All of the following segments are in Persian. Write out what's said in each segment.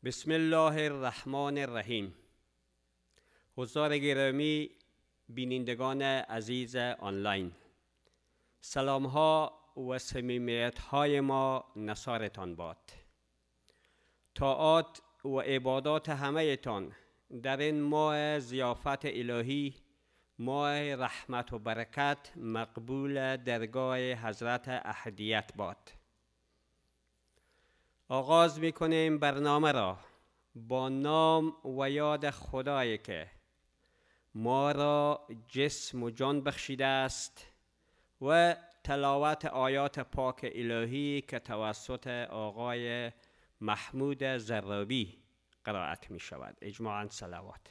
بسم الله الرحمن الرحیم. حضار گرامی، بینندگان عزیز آنلاین، سلام ها و صمیمیت های ما نثارتان باد. طاعات و عبادات همه تان در این ماه ضیافت الهی، ماه رحمت و برکت، مقبول درگاه حضرت احدیت باد. آغاز میکنیم برنامه را با نام و یاد خدایی که ما را جسم و جان بخشیده است و تلاوت آیات پاک الهی که توسط آقای محمود زرابی قرائت می شود. اجماعاً صلوات.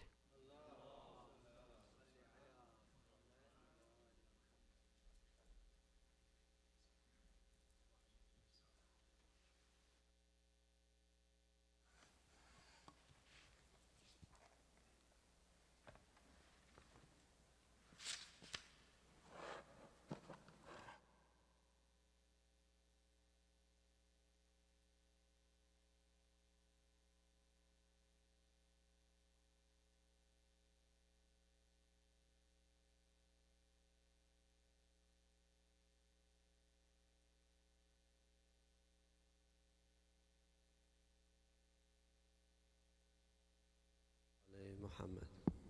محمد.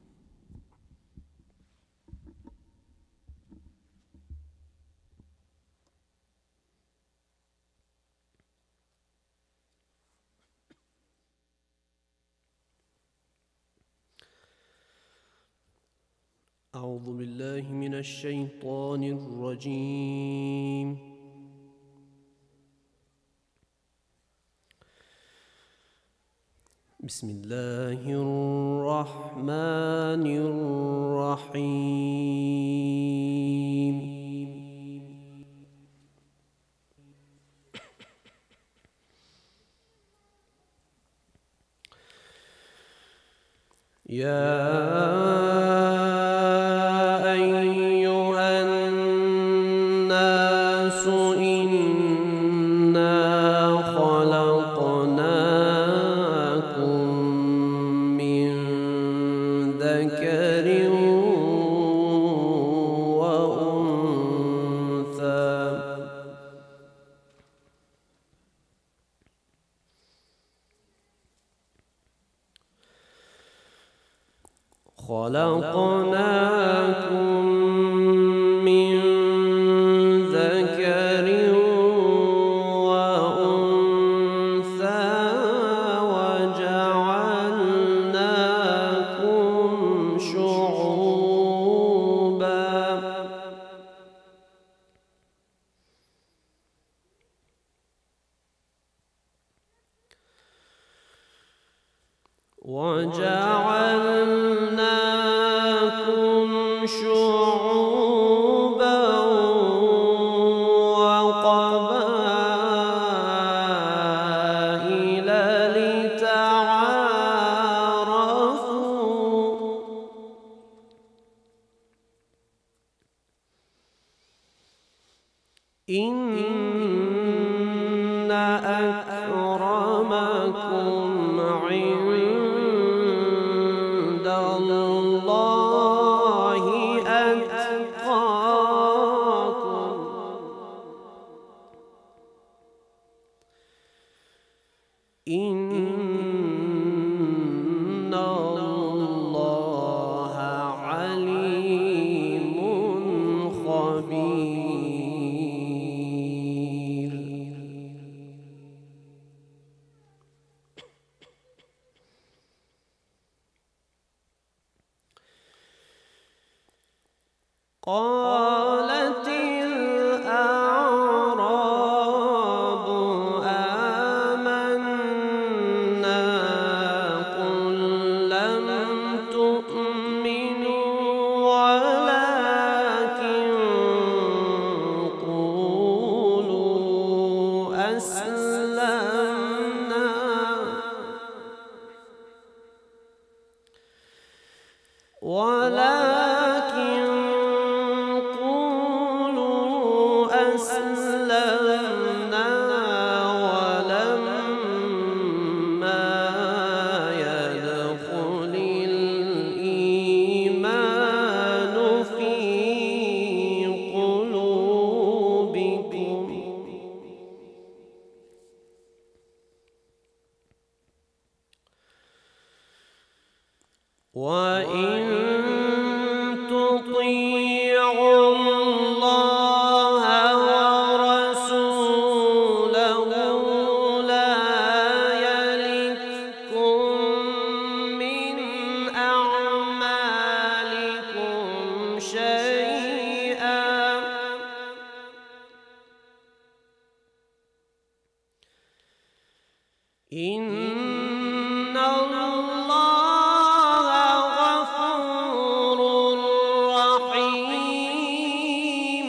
أعوذ بالله من الشيطان الرجيم. بسم الله الرحمن الرحيم. خلقناكم من ذكر وأنثى وجعلناكم شعوبا وقبائل لتعارفوا إن أكرمكم عند الله أتقاكم إن الله عليم خبير. قالت الأعراب آمنا قل لم تؤمنوا ولكن قولوا أسلمنا ولما إن الله غفور رحيم.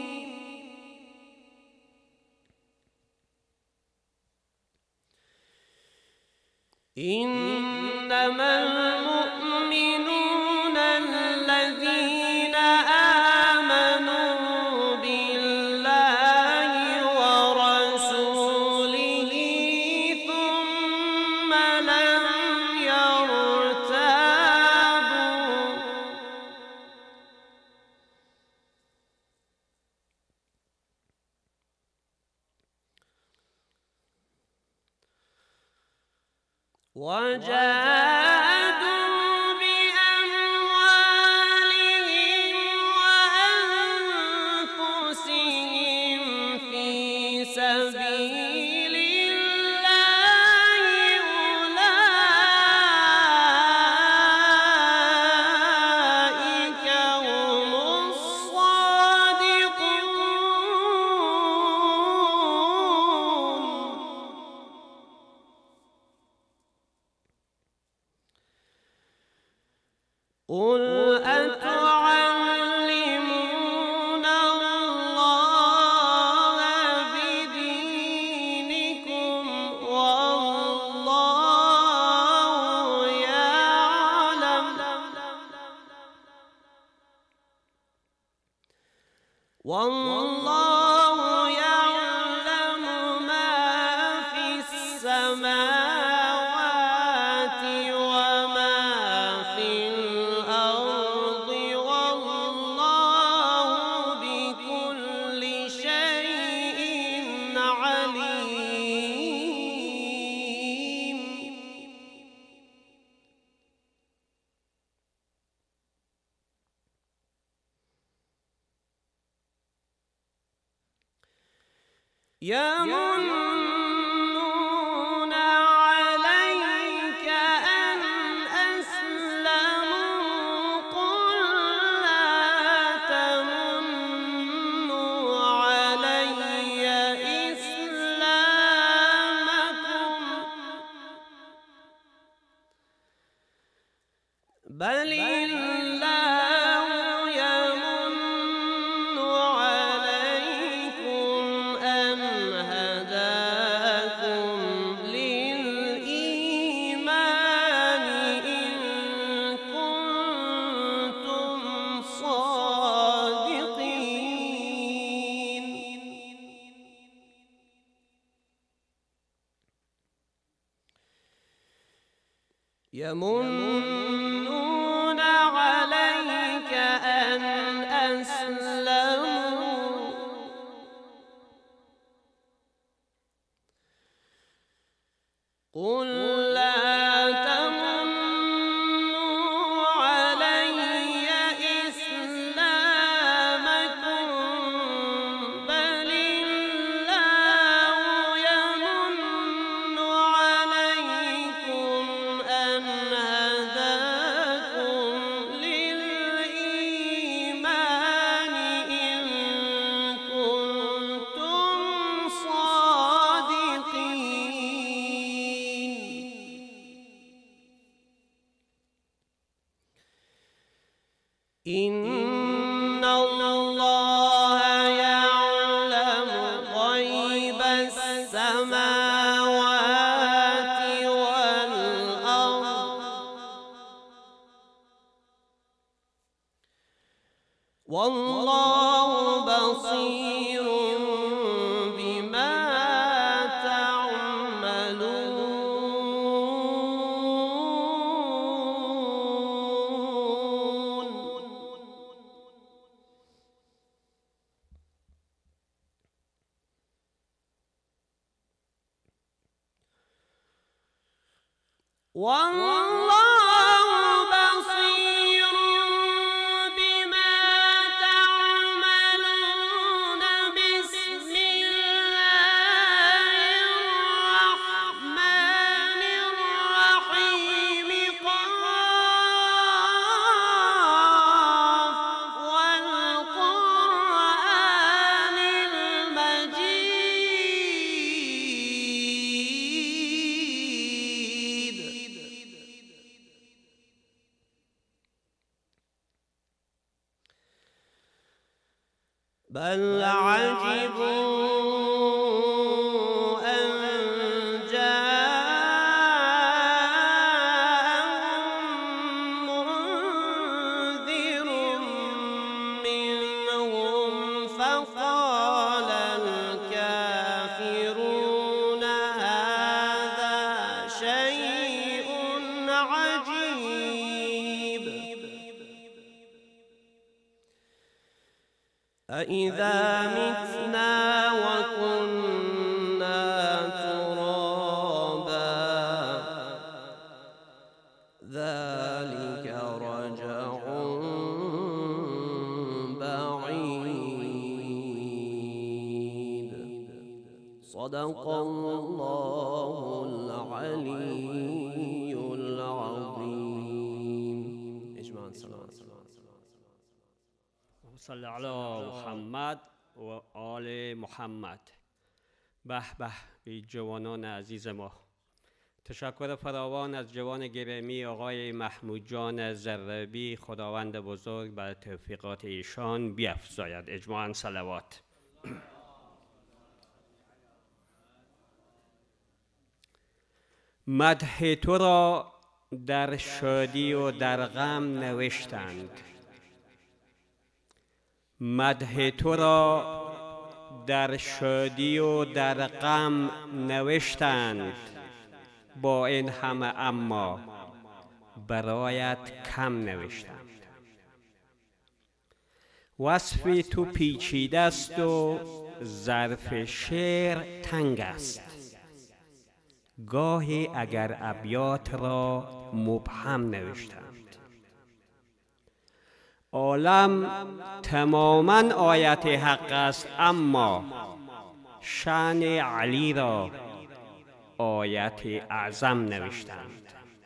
إنما المؤمنون الذين آمنوا بالله ورسوله ثم لم يرتابوا. وجاهدوا بأموالهم وأنفسهم في سبيل الله أولئك هم الصادقون. قل أتعلمون الله بدينكم والله يعلم ما في السماوات وما في الأرض والله بكل شيء عليم. يمنون عليك أن أسلموا قل لا تمنوا علي إسلامكم بل الله يمن عليكم أن هداكم للإيمان إن كنتم صادقين. يمنون عليك أن أسلموا قل لا تمنوا علي إسلامكم بل الله يمن عليكم أن هداكم للإيمان إن كنتم صادقين. إن الله يعلم غيب السماوات والأرض والله بصير بما تعملون. والله بصير بما تعملون. بسم الله الرحمن الرحيم. قاف والقرآن المجيد. بل عجبوا أن جاءهم منذر منهم فقال الكافرون هذا شيء عجيب أإذا متنا وكنا ترابا ذلك رجع بعيد صدق الله العلي العظيم. اجمعا سلام. صلی علی محمد و آل محمد. به به بی جوانان عزیز ما. تشکر فراوان از جوان گرامی آقای محمود جان زربی. خداوند بزرگ بر توفیقات ایشان بیفزاید. اجماعاً صلوات. مدح تو را در شادی و در غم نوشتند. مدح تو را در شادی و در غم نوشتند. با این همه اما برایت کم نوشتند. وصف تو پیچیده است و ظرف شعر تنگ است. گاهی اگر ابیات را مبهم نوشتند. عالم تماما آیت حق است، اما شأن علی را آیت اعظم نوشتند.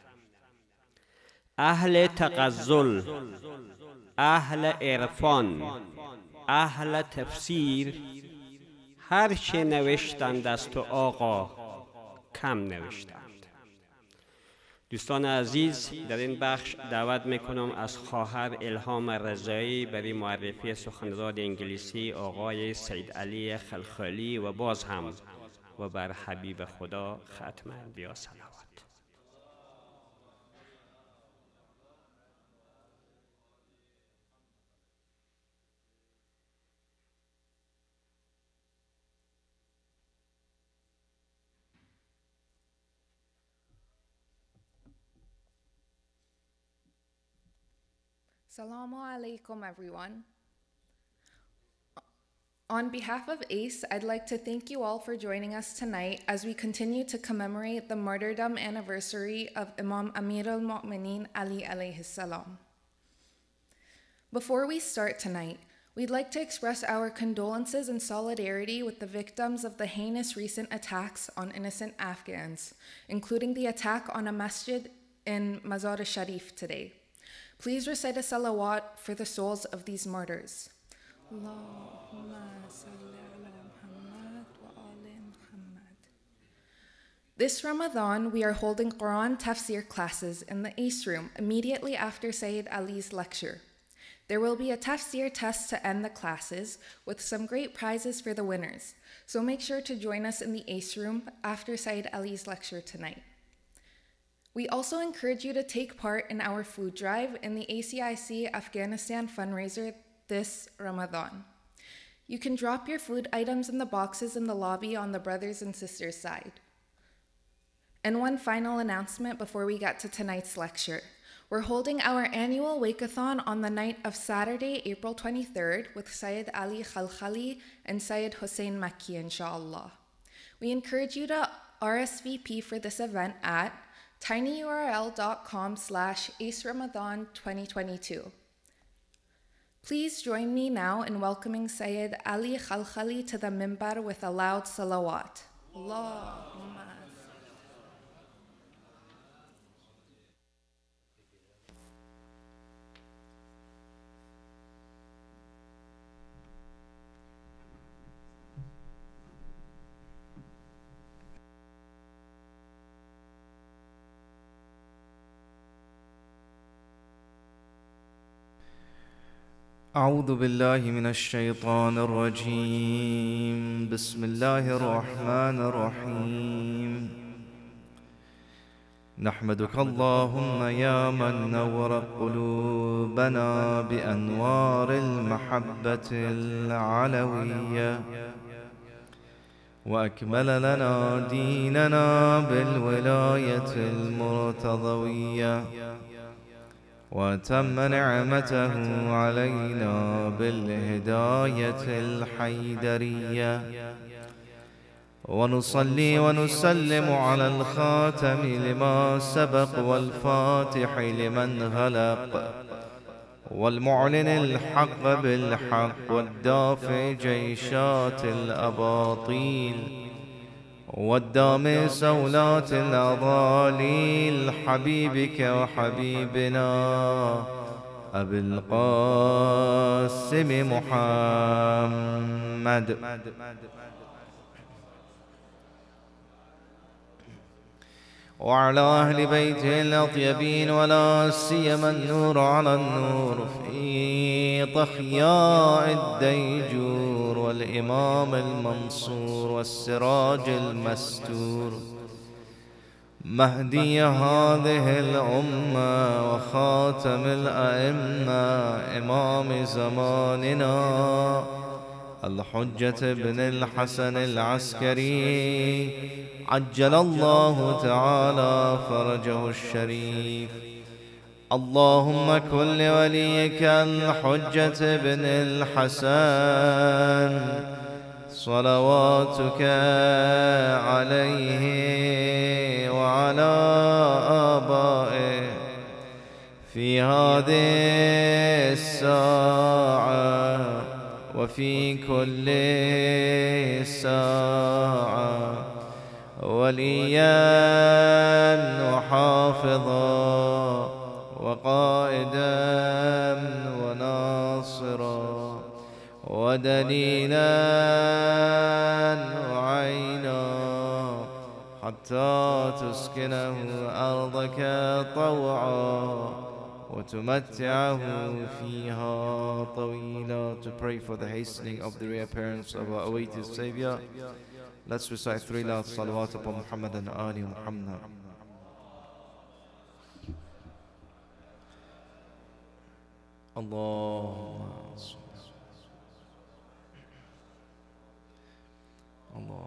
اهل تغزل، اهل عرفان، اهل تفسیر هرچه نوشتند از تو آقا کم نوشتند. دوستان عزیز، در این بخش دعوت میکنم از خواهر الهام رضایی برای معرفی سخنران انگلیسی آقای سید علی خلخالی و باز هم و بر حبیب خدا ختم انبیا صلوات. Assalamu alaikum, everyone. On behalf of ACE, I'd like to thank you all for joining us tonight as we continue to commemorate the martyrdom anniversary of Imam Amir al-Mu'mineen Ali alayhi salam. Before we start tonight, we'd like to express our condolences and solidarity with the victims of the heinous recent attacks on innocent Afghans, including the attack on a masjid in Mazar-e-Sharif today. Please recite a salawat for the souls of these martyrs. This Ramadan, we are holding Quran tafsir classes in the ACE room immediately after Sayyid Ali's lecture. There will be a tafsir test to end the classes with some great prizes for the winners, so make sure to join us in the ACE room after Sayyid Ali's lecture tonight. We also encourage you to take part in our food drive in the ACIC Afghanistan fundraiser this Ramadan. You can drop your food items in the boxes in the lobby on the brothers and sisters side. And one final announcement before we get to tonight's lecture. We're holding our annual Wake-a-thon on the night of Saturday, April 23rd with Sayyid Ali Khalkhali and Sayyid Hussein Makki, inshallah. We encourage you to RSVP for this event at tinyurl.com/AceRamadan2022. Please join me now in welcoming Sayyid Ali Khalkhali to the mimbar with a loud salawat. Allahumma. أعوذ بالله من الشيطان الرجيم. بسم الله الرحمن الرحيم. نحمدك اللهم يا من نور قلوبنا بأنوار المحبة العلوية، وأكمل لنا ديننا بالولاية المرتضوية، وتم نعمته علينا بالهداية الحيدرية. ونصلي ونسلم على الخاتم لما سبق والفاتح لمن غلق، والمعلن الحق بالحق والدافع جيشات الأباطيل، والدامي سولات الأضاليل، حبيبك وحبيبنا أبي القاسم محمد وعلى أهل بيته الأطيبين، ولا سيما النور على النور في طخياء الديجور، والإمام المنصور والسراج المستور، مهدي هذه الأمة وخاتم الأئمة، إمام زماننا الحجة بن الحسن العسكري، عجل الله تعالى فرجه الشريف. اللهم كن لوليك الحجة بن الحسن صلواتك عليه وعلى آبائه في هذه الساعة وفي كل ساعة، وليا وحافظا وقائدا وناصرا ودليلا وعينا، حتى تسكنه أرضك طوعا وتمتعه فيها طويلا. To pray for the hastening of the reappearance of our awaited Savior, let's recite 3 loud salawat upon Muhammad and Ali Muhammad. Allah. Allah.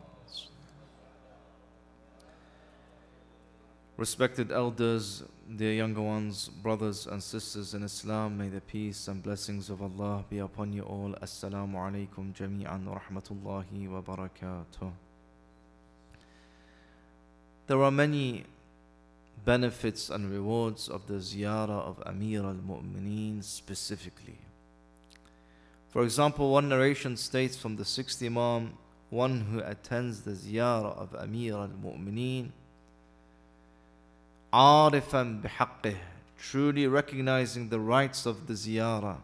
Respected elders, dear younger ones, brothers and sisters in Islam, may the peace and blessings of Allah be upon you all. Assalamu alaikum jami'an wa rahmatullahi wa barakatuh. There are many benefits and rewards of the ziyarah of Amir al-Mu'mineen specifically. For example, one narration states from the 6th Imam, one who attends the ziyarah of Amir al-Mu'mineen عارفاً بحقه, truly recognizing the rights of the ziyarah,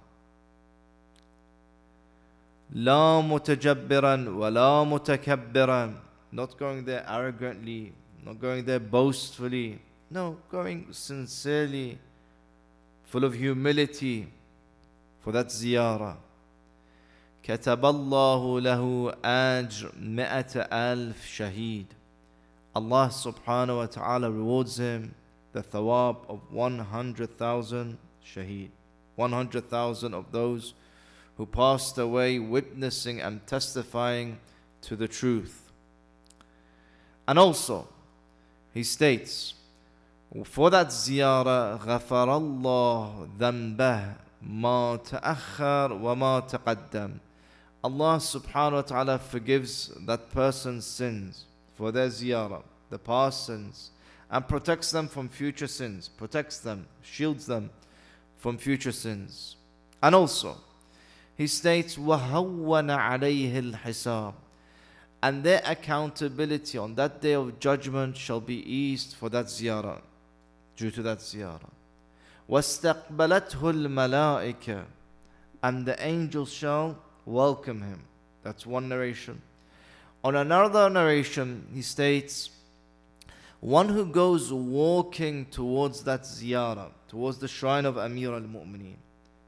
لا متجبراً ولا متكبراً, not going there arrogantly, not going there boastfully, no, going sincerely, full of humility for that ziyarah. كتب الله له أجر 100,000 شهيد. Allah subhanahu wa ta'ala rewards him the thawab of 100,000 shaheed, 100,000 of those who passed away witnessing and testifying to the truth. And also, he states, for that ziyarah, غفر الله ذنبه ما تأخر وما تقدم. Allah subhanahu wa ta'ala forgives that person's sins for their ziyarah, the past sins, and protects them from future sins, protects them, shields them from future sins. And also, he states, وَهَوَّنَ عَلَيْهِ الْحِسَابِ, and their accountability on that day of judgment shall be eased for that ziyarah, due to that ziyarah. وَاسْتَقْبَلَتْهُ الْمَلَائِكَةِ, and the angels shall welcome him. That's one narration. On another narration, he states, one who goes walking towards that ziyarah, towards the shrine of Amir al-Mu'mineen,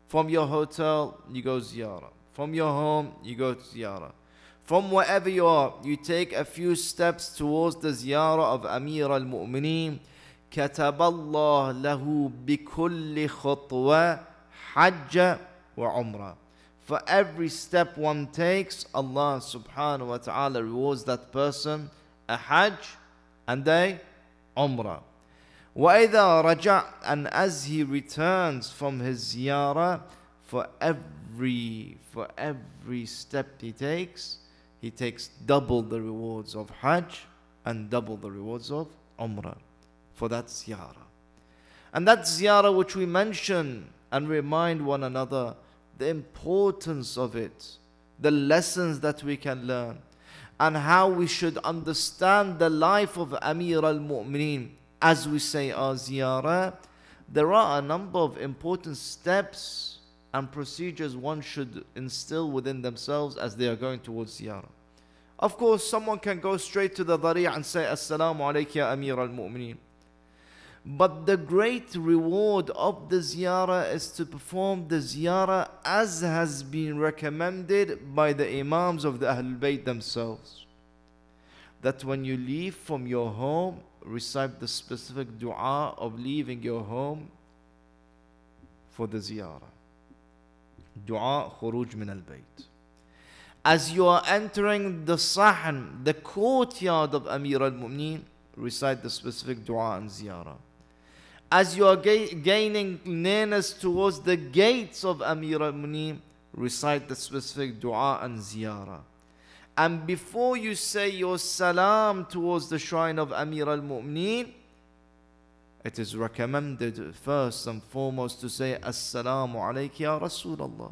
From your hotel, you go ziyarah. From your home, you go to ziyarah. From wherever you are, you take a few steps towards the ziyarah of Amir al-Mu'mineen. كتب الله له بكل خطوة حج وعمرة. For every step one takes, Allah subhanahu wa ta'ala rewards that person a hajj and a umrah. وَإِذَا رَجَعَ, and as he returns from his ziyarah, for every step he takes double the rewards of hajj and double the rewards of umrah for that ziyarah. And that ziyarah which we mention and remind one another the importance of it, the lessons that we can learn, and how we should understand the life of Amir al-Mu'mineen. As we say our ziyarah, there are a number of important steps and procedures one should instill within themselves as they are going towards ziyarah. Of course, someone can go straight to the dhari' and say, Assalamu alayka ya Amir al-Mu'mineen. But the great reward of the ziyarah is to perform the ziyarah as has been recommended by the Imams of the Ahlul Bayt themselves. That when you leave from your home, recite the specific dua of leaving your home for the ziyarah. Dua khuruj min al-bayt. As you are entering the sahn, the courtyard of Amir al-Mu'mineen, recite the specific dua and ziyarah. As you are gaining nearness towards the gates of Amir al-Mu'mineen, recite the specific dua and ziyarah. And before you say your salam towards the shrine of Amir al-Mu'mineen, it is recommended first and foremost to say Assalamu alayka ya Rasulullah.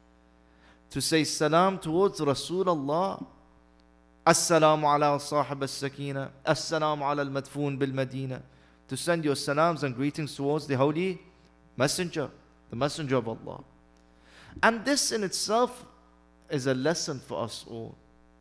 To say salam towards Rasulullah. Assalamu ala sahib al-sakina. Assalamu ala al-madfoon bil-Madina. To send your salams and greetings towards the Holy Messenger, the Messenger of Allah. And this in itself is a lesson for us all.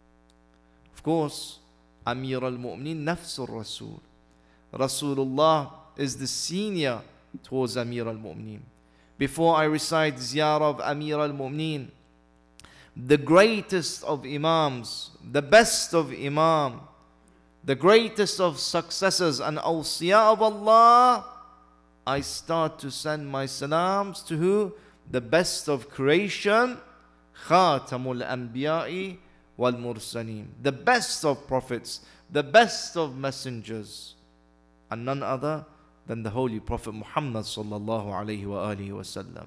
Of course, Amir al-Mu'mineen nafsul Rasul. Rasulullah is the senior towards Amir al-Mu'mineen. Before I recite ziyarah of Amir al-Mu'mineen, the greatest of Imams, the best of Imam, the greatest of successors and awsiya of Allah, I start to send my salams to who? The best of creation, Khatamul Anbiya'i wal Mursaleen, the best of prophets, the best of messengers, and none other than the Holy Prophet Muhammad sallallahu alayhi wa alihi wa sallam.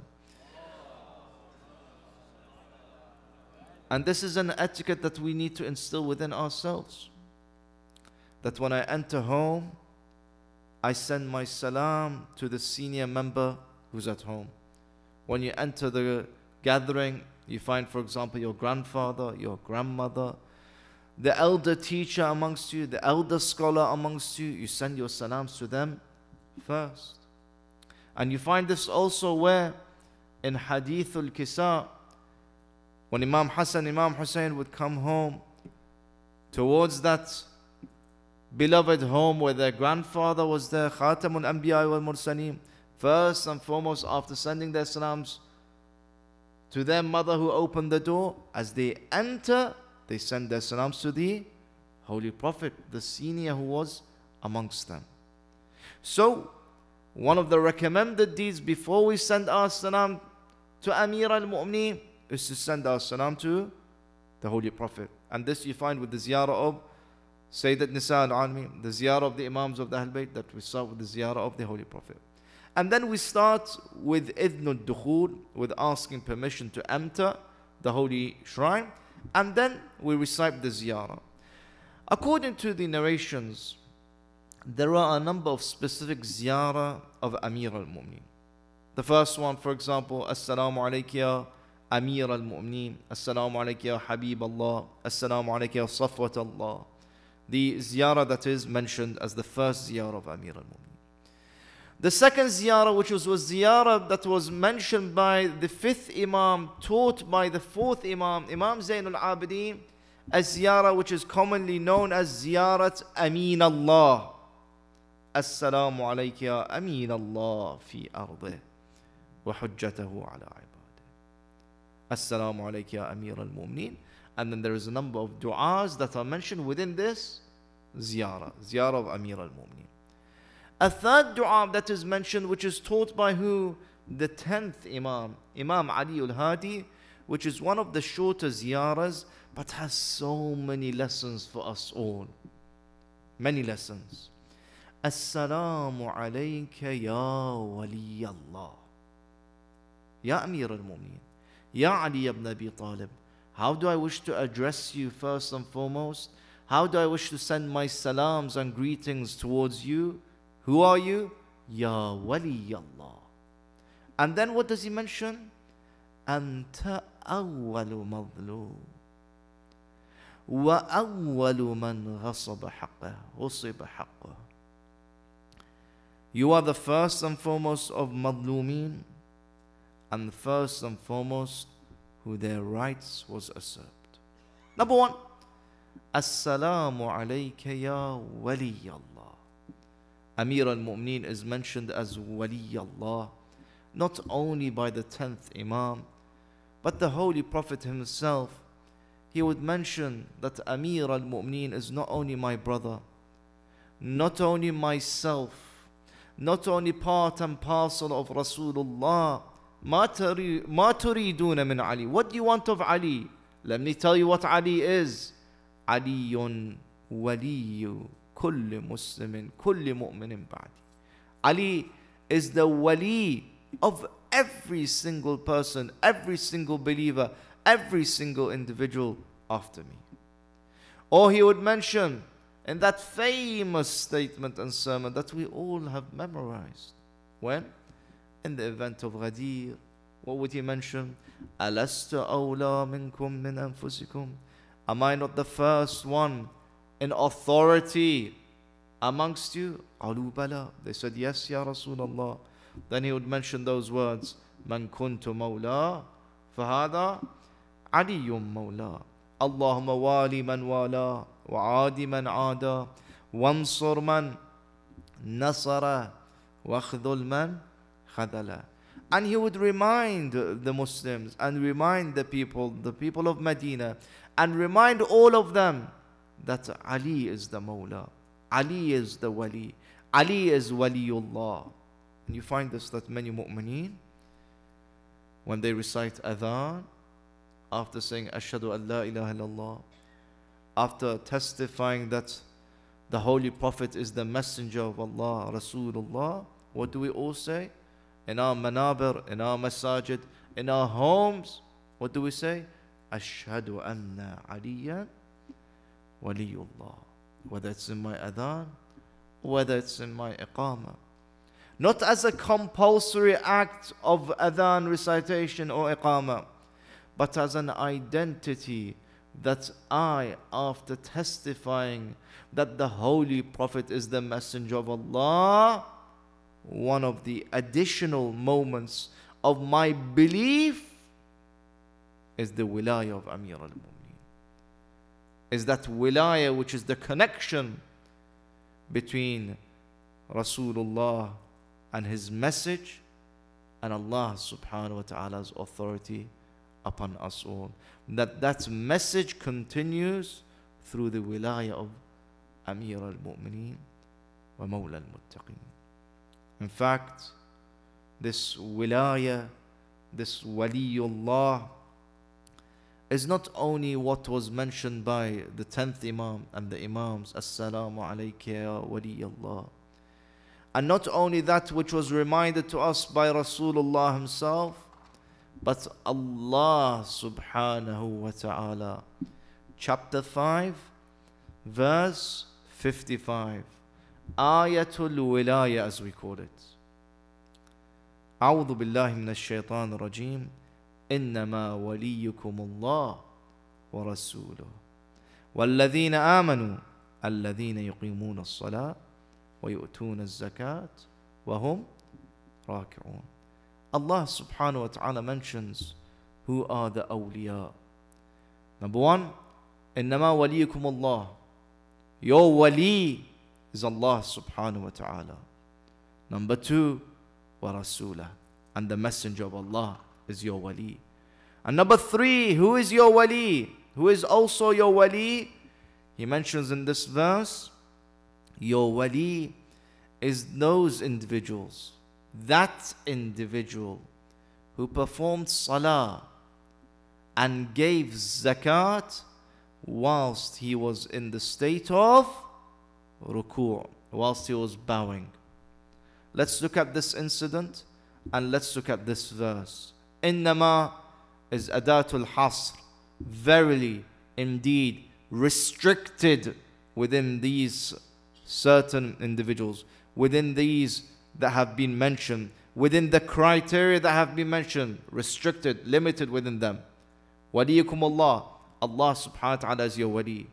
And this is an etiquette that we need to instill within ourselves. That when I enter home, I send my salam to the senior member who's at home. When you enter the gathering, you find, for example, your grandfather, your grandmother, the elder teacher amongst you, the elder scholar amongst you, you send your salams to them first. And you find this also where in Hadithul Kisa, when Imam Hassan, Imam Hussein would come home towards that beloved home where their grandfather was there, Khatamul Anbiya wal Mursaleen, first and foremost, after sending their salams to their mother who opened the door, as they enter, they send their salams to the Holy Prophet, the senior who was amongst them. So, one of the recommended deeds before we send our salam to Amir al-Mu'mineen is to send our salam to the Holy Prophet. And this you find with the ziyarah of Sayyidat Nisa al-Alamin, the ziyarah of the Imams of the Ahl Bayt, that we start with the ziyarah of the Holy Prophet. And then we start with idnul dukhul, with asking permission to enter the holy shrine. And then we recite the ziyarah. According to the narrations, there are a number of specific ziyarah of Amir al-Mu'mineen. The first one, for example, Assalamu alayka ya Amir al-Mu'mineen, Assalamu alayka ya Habib Allah, Assalamu alayka ya Safwat Allah. The ziyarah that is mentioned as the first ziyarah of Amir al-Mu'mineen. The second ziyarah, which was ziyarah that was mentioned by the fifth Imam, taught by the fourth Imam, Imam Zain al-Abidin, a ziyarah which is commonly known as ziyarat Amin Allah. Assalamu alayka ya Amin Allah fi ardih wa hujjatahu ala ibad. Assalamu alayka ya Amir al-Mu'mineen. And then there is a number of du'as that are mentioned within this ziyarah of Amir al-Mu'mineen. A third dua that is mentioned, which is taught by who? The 10th Imam, Imam Ali al-Hadi, which is one of the shorter ziyarahs, but has so many lessons for us all. Many lessons. Assalamu alayka ya wali Allah. Ya Amir al-Mu'mineen. Ya Ali ibn Abi Talib. How do I wish to address you first and foremost? How do I wish to send my salams and greetings towards you? Who are you? Ya wali Allah. And then what does he mention? Anta awwalu madlum. Wa awwalu man ghasaba haqqah. Ghusiba haqqah. You are the first and foremost of madlumeen, and the first and foremost who their rights was usurped. Number one, Assalamu alayka ya wali Allah. Amir al-Mu'mineen is mentioned as Wali Allah, not only by the 10th Imam, but the Holy Prophet himself. He would mention that Amir al-Mu'mineen is not only my brother, not only myself, not only part and parcel of Rasulullah. ما تريدون من Ali. What do you want of Ali? Let me tell you what Ali is. علي ولي كل مسلم كل مؤمن بعدي. Ali is the wali of every single person, every single believer, every single individual after me. Or he would mention in that famous statement and sermon that we all have memorized. When? In the event of Ghadir, what would he mention? أَلَسْتَ أَوْلَى مِنْكُمْ مِنْ أَنفُسِكُمْ. Am I not the first one in authority amongst you? قَالُوا بَلَى. They said, yes, Ya Rasulullah. Then he would mention those words, مَنْ كُنْتُ مَوْلَى فَهَذَا عَلِيٌّ مَوْلَى. اللهم والي من والاه وعاد من عاداه وانصر من نصره واخذل من خذله. And he would remind the Muslims and remind the people of Medina, and remind all of them that Ali is the Mawla, Ali is the Wali, Ali is Waliullah. And you find this, that many mu'mineen, when they recite adhan, after saying Ashhadu an la ilaha illallah, after testifying that the Holy Prophet is the Messenger of Allah, Rasulullah, what do we all say? In our manabir, in our masajid, in our homes, what do we say? Ashhadu anna aliyan waliyullah. Whether it's in my adhan, whether it's in my iqamah. Not as a compulsory act of adhan recitation or iqamah, but as an identity that I, after testifying that the Holy Prophet is the Messenger of Allah, one of the additional moments of my belief is the wilayah of Amir al-Mu'mineen. Is that wilayah which is the connection between Rasulullah and his message and Allah subhanahu wa ta'ala's authority upon us all. That message continues through the wilayah of Amir al-Mu'mineen wa Mawla al-Muttaqeen. In fact, this wilayah, this waliyullah, is not only what was mentioned by the 10th Imam and the Imams, Assalamu alayka ya waliyullah, and not only that which was reminded to us by Rasulullah himself, but Allah subhanahu wa ta'ala. Chapter 5, verse 55. Ayatul Wilayah, as we call it. أعوذ بالله من الشيطان الرجيم. إنما وليكم الله ورسوله والذين آمنوا الذين يقيمون الصلاة ويؤتون الزكاة وهم راكعون. Allah subhanahu wa ta'ala mentions who are the awliya. Number one, إنما وليكم الله. Your wali is Allah subhanahu wa ta'ala. Number two, wa rasulah, and the messenger of Allah is your wali. And number 3, who is your wali? Who is also your wali? He mentions in this verse, your wali is those individuals, that individual who performed salah and gave zakat whilst he was in the state of ruku', whilst he was bowing. Let's look at this incident and let's look at this verse. Innama is adatul hasr, verily, indeed, restricted within these certain individuals, within these that have been mentioned, within the criteria that have been mentioned, restricted, limited within them. Waliyukum Allah, Allah subhanahu wa ta'ala is your wali.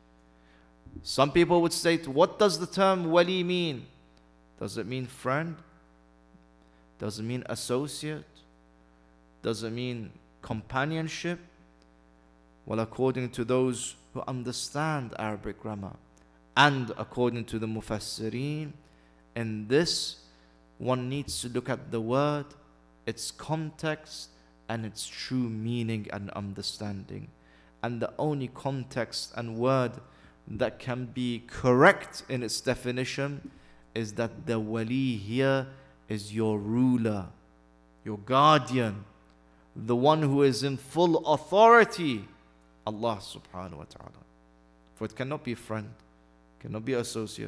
Some people would state, what does the term wali mean? Does it mean friend? Does it mean associate? Does it mean companionship? Well, according to those who understand Arabic grammar and according to the Mufassirin, in this one needs to look at the word, its context and its true meaning and understanding. And the only context and word that can be correct in its definition is that the wali here is your ruler, your guardian, the one who is in full authority, Allah subhanahu wa ta'ala. For it cannot be a friend, cannot be associate.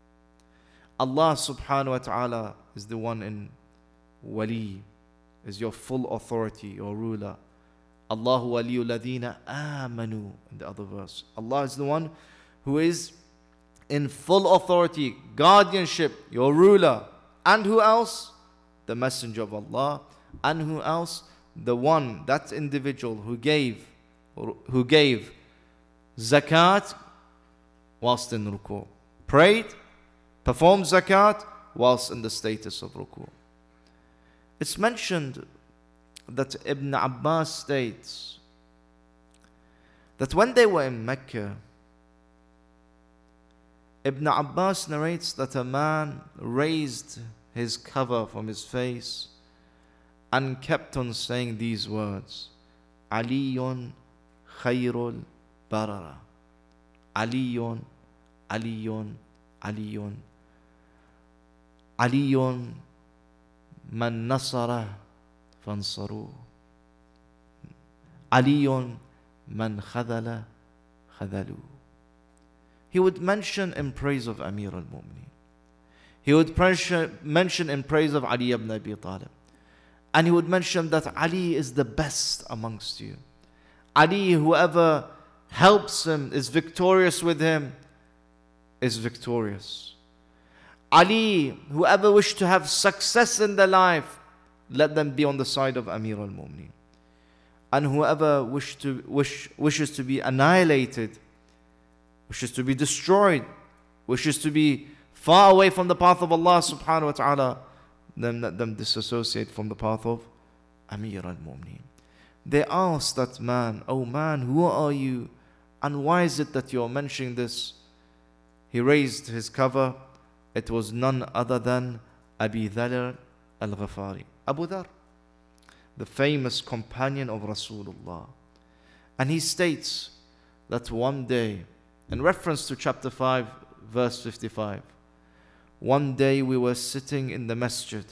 Allah subhanahu wa ta'ala is the one in wali, is your full authority, your ruler. Allahu waliyul ladina amanu, in the other verse. Allah is the one who is in full authority, guardianship, your ruler. And who else? The messenger of Allah. And who else? The one, that individual who gave zakat whilst in ruku', prayed, performed zakat whilst in the status of ruku'. It's mentioned that Ibn Abbas states that when they were in Mecca, Ibn Abbas narrates that a man raised his cover from his face and kept on saying these words, Aliyun khayrul barara. Aliyun, Aliyun, Aliyun. Aliyun man nasara fansaru. Aliyun man khadala khadalu. He would mention in praise of Amir al-Mu'mineen. He would mention in praise of Ali ibn Abi Talib. And he would mention that Ali is the best amongst you. Ali, whoever helps him, is victorious with him, is victorious. Ali, whoever wished to have success in their life, let them be on the side of Amir al-Mu'mineen. And whoever wishes to be annihilated, wishes to be destroyed, wishes to be far away from the path of Allah subhanahu wa ta'ala, then let them disassociate from the path of Amir al-Mu'mineen. They asked that man, oh man, who are you? And why is it that you're mentioning this? He raised his cover. It was none other than Abi Dharr al-Ghifari, Abu Dharr, the famous companion of Rasulullah. And he states that one day, in reference to chapter 5, verse 55, one day we were sitting in the masjid.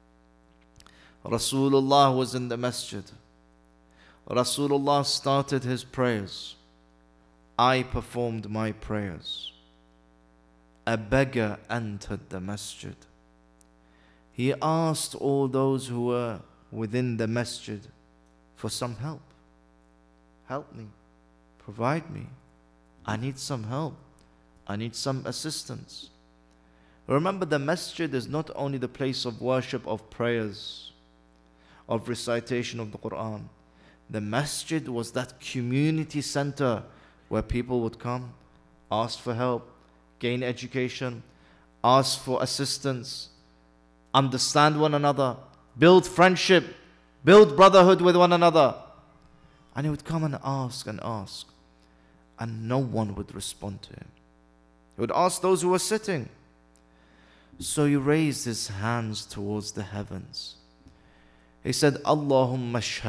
Rasulullah was in the masjid. Rasulullah started his prayers. I performed my prayers. A beggar entered the masjid. He asked all those who were within the masjid for some help. Help me. Provide me. I need some help. I need some assistance. Remember, the masjid is not only the place of worship, of prayers, of recitation of the Quran. The masjid was that community center where people would come, ask for help, gain education, ask for assistance, understand one another, build friendship, build brotherhood with one another. And he would come and ask, and no one would respond to him. He would ask those who were sitting. So he raised his hands towards the heavens. He said, Allahumma ashhad,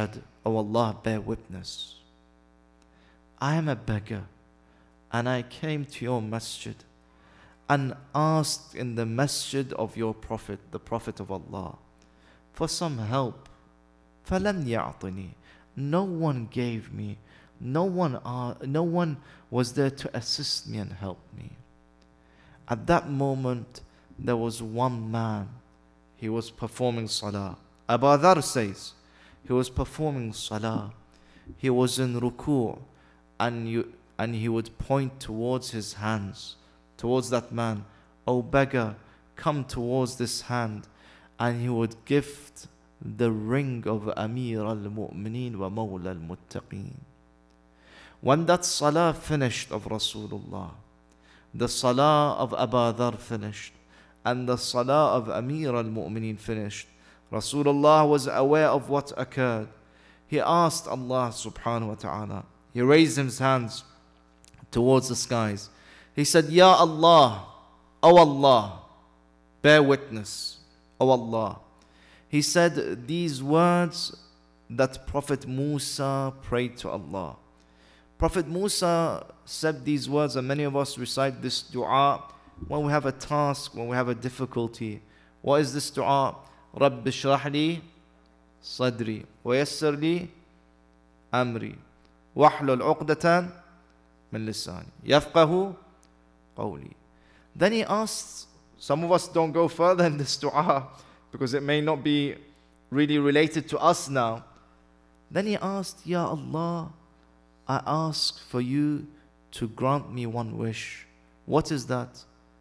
O Allah, bear witness. I am a beggar, and I came to your masjid and asked in the masjid of your Prophet, the Prophet of Allah, for some help. فَلَمْ يَعْطِنِي. No one gave me. No one was there to assist me and help me. At that moment, there was one man. He was performing salah. Abu Dharr says, he was performing salah. He was in ruku', and he would point towards his hands, towards that man. O beggar, come towards this hand. And he would gift the ring of Amir al-Mu'mineen wa Mawla al-Muttaqeen. When that salah finished of Rasulullah, the salah of Abu Dharr finished, and the salah of Amir al-Mu'mineen finished, Rasulullah was aware of what occurred. He asked Allah subhanahu wa ta'ala. He raised his hands towards the skies. He said, Ya Allah, O Allah, bear witness, O Allah. He said these words that Prophet Musa prayed to Allah. Prophet Musa said these words, and many of us recite this dua when we have a task, when we have a difficulty. What is this dua? رَبِّ اشْرَحْ لِي صَدْرِي وَيَسِّرْ لِي أَمْرِي وَاحْلُلْ عُقْدَةً مِنْ لِسَانِي يَفْقَهُ قَوْلِي. Then he asked, some of us don't go further in this dua because it may not be really related to us now. Then he asked, Ya Allah, I ask for you to grant me one wish. What is that?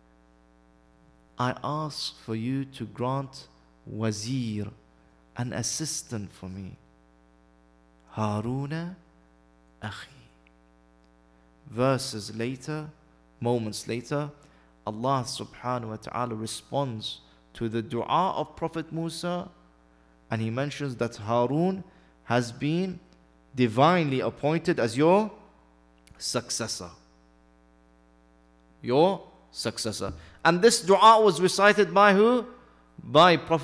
I ask for you to grant wazir, an assistant for me. Haruna akhi. Verses later, moments later, Allah subhanahu wa ta'ala responds to the dua of Prophet Musa, and he mentions that Harun has been divinely appointed as your successor. Your successor. And this dua was recited by who? By the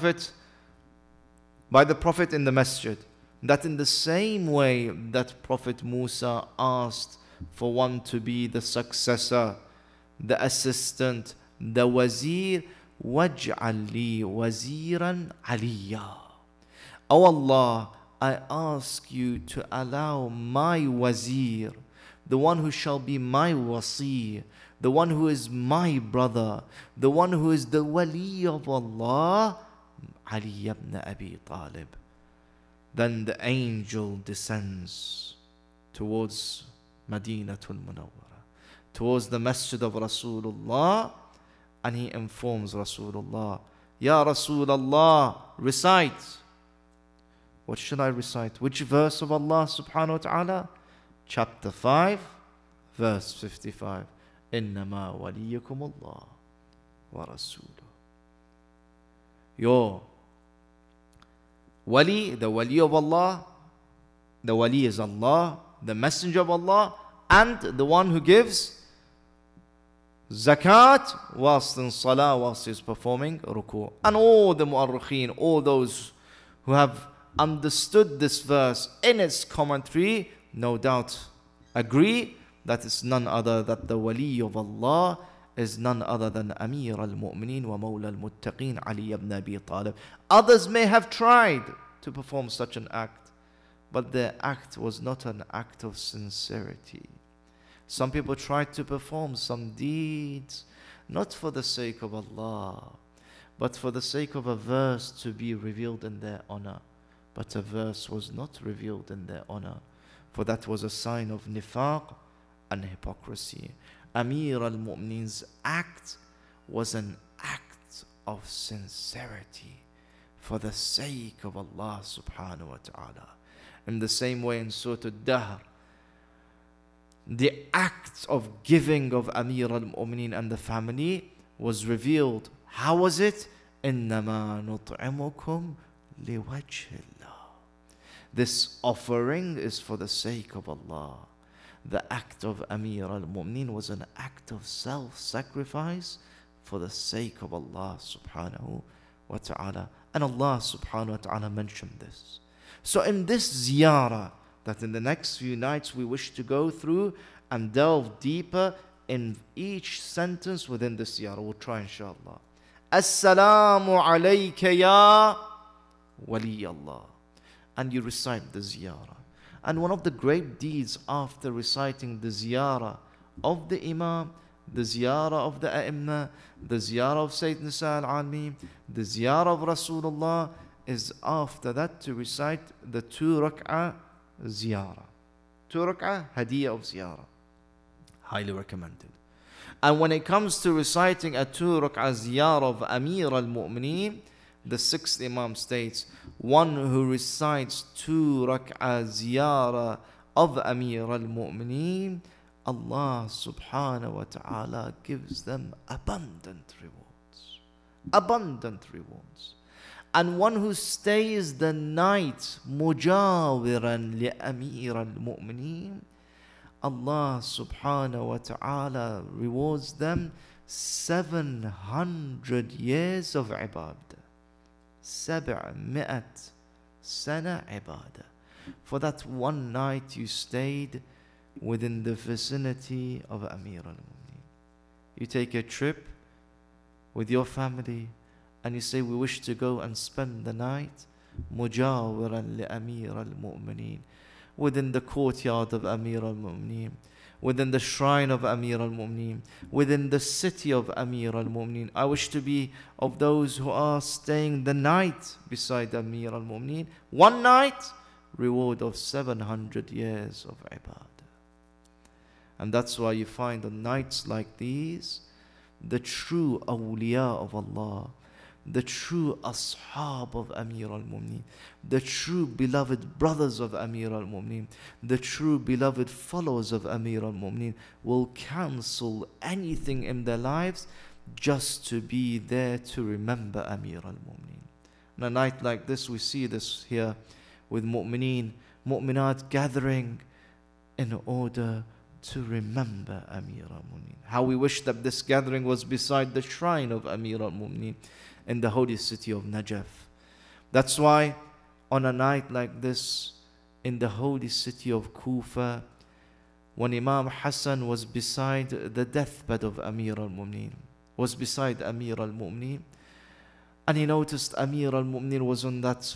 Prophet in the masjid. That in the same way that Prophet Musa asked for one to be the successor, the assistant, the wazir, وَاجْعَلْ لِي وَزِيرًا عَلِيًّا. O Allah, I ask you to allow my wazir, the one who shall be my wasi, the one who is my brother, the one who is the wali of Allah, Ali ibn Abi Talib. Then the angel descends towards Madinatul Munawwara, towards the masjid of Rasulullah, and he informs Rasulullah, Ya Rasulullah, recite. What should I recite? Which verse of Allah subhanahu wa ta'ala? Chapter 5, verse 55. إِنَّمَا وَلِيُّكُمُ اللَّهُ وَرَسُولُهُ. Your wali, the wali of Allah, the wali is Allah, the messenger of Allah, and the one who gives zakat whilst in salah, whilst he is performing ruku'. And all the mu'arrikheen, all those who have understood this verse in its commentary, no doubt agree that it's none other, that the wali of Allah is none other than Amir al-Mu'mineen wa Mawla al-Muttaqeen, Ali ibn Abi Talib. Others may have tried to perform such an act, but their act was not an act of sincerity. Some people tried to perform some deeds, not for the sake of Allah, but for the sake of a verse to be revealed in their honor. But a verse was not revealed in their honor, for that was a sign of nifaq and hypocrisy. Amir al-Mu'mineen's act was an act of sincerity for the sake of Allah subhanahu wa ta'ala. In the same way in Surah Al-Dahr, the act of giving of Amir al-Mu'mineen and the family was revealed. How was it? إِنَّمَا نُطْعِمُكُمْ لِوَجْهِ اللَّهِ. This offering is for the sake of Allah. The act of Amir al-Mu'mineen was an act of self-sacrifice for the sake of Allah subhanahu wa ta'ala. And Allah subhanahu wa ta'ala mentioned this. So in this ziyarah, that in the next few nights we wish to go through and delve deeper in each sentence within the ziyarah. We'll try inshallah. Assalamu alayka ya wali Allah. And you recite the ziyarah. And one of the great deeds after reciting the ziyarah of the Imam, the ziyarah of the A'imma, the ziyarah of Sayyidina Sa'al Almi, the ziyarah of Rasulullah, is after that to recite the 2 rak'ah ziyarah. 2 rak'ah hadiyah of ziyarah. Highly recommended. And when it comes to reciting a 2 rak'ah ziyarah of Amir al-Mu'mineen, the 6th Imam states, one who recites 2 rak'ah ziyarah of Amir al-Mu'mineen, Allah subhanahu wa ta'ala gives them abundant rewards. Abundant rewards. And one who stays the night mujawiran li Amir al-Mu'mineen, Allah subhanahu wa ta'ala rewards them 700 years of ibadah. 700 sana ibadah. For that one night you stayed within the vicinity of Amir al-Mu'mineen. You take a trip with your family and you say, we wish to go and spend the night mujawiran li Amir al-Mu'mineen, within the courtyard of Amir al-Mu'mineen, within the shrine of Amir al-Mu'mineen, within the city of Amir al-Mu'mineen. I wish to be of those who are staying the night beside Amir al-Mu'mineen. One night, reward of 700 years of ibadah. And that's why you find on nights like these, the true awliya of Allah, the true ashab of Amir al-Mu'mineen, the true beloved brothers of Amir al-Mu'mineen, the true beloved followers of Amir al-Mu'mineen will cancel anything in their lives just to be there to remember Amir al-Mu'mineen. On a night like this, we see this here with mu'mineen, mu'minat gathering in order to remember Amir al-Mu'mineen. How we wish that this gathering was beside the shrine of Amir al-Mu'mineen in the holy city of Najaf. That's why on a night like this in the holy city of Kufa, when Imam Hassan was beside the deathbed of Amir al-Mu'mineen, was beside Amir al-Mu'mineen, and he noticed Amir al-Mu'mineen was in that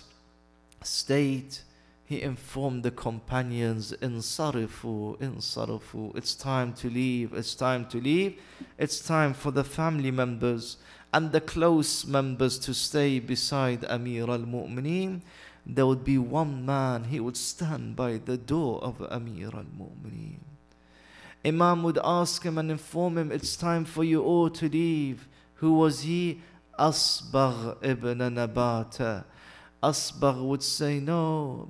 state, he informed the companions, Insarifu, Insarifu, it's time to leave, it's time to leave. It's time for the family members and the close members to stay beside Amir al-Mu'mineen. There would be one man, he would stand by the door of Amir al-Mu'mineen. Imam would ask him and inform him, it's time for you all to leave. Who was he? Asbagh ibn Nabata. Asbagh would say, no,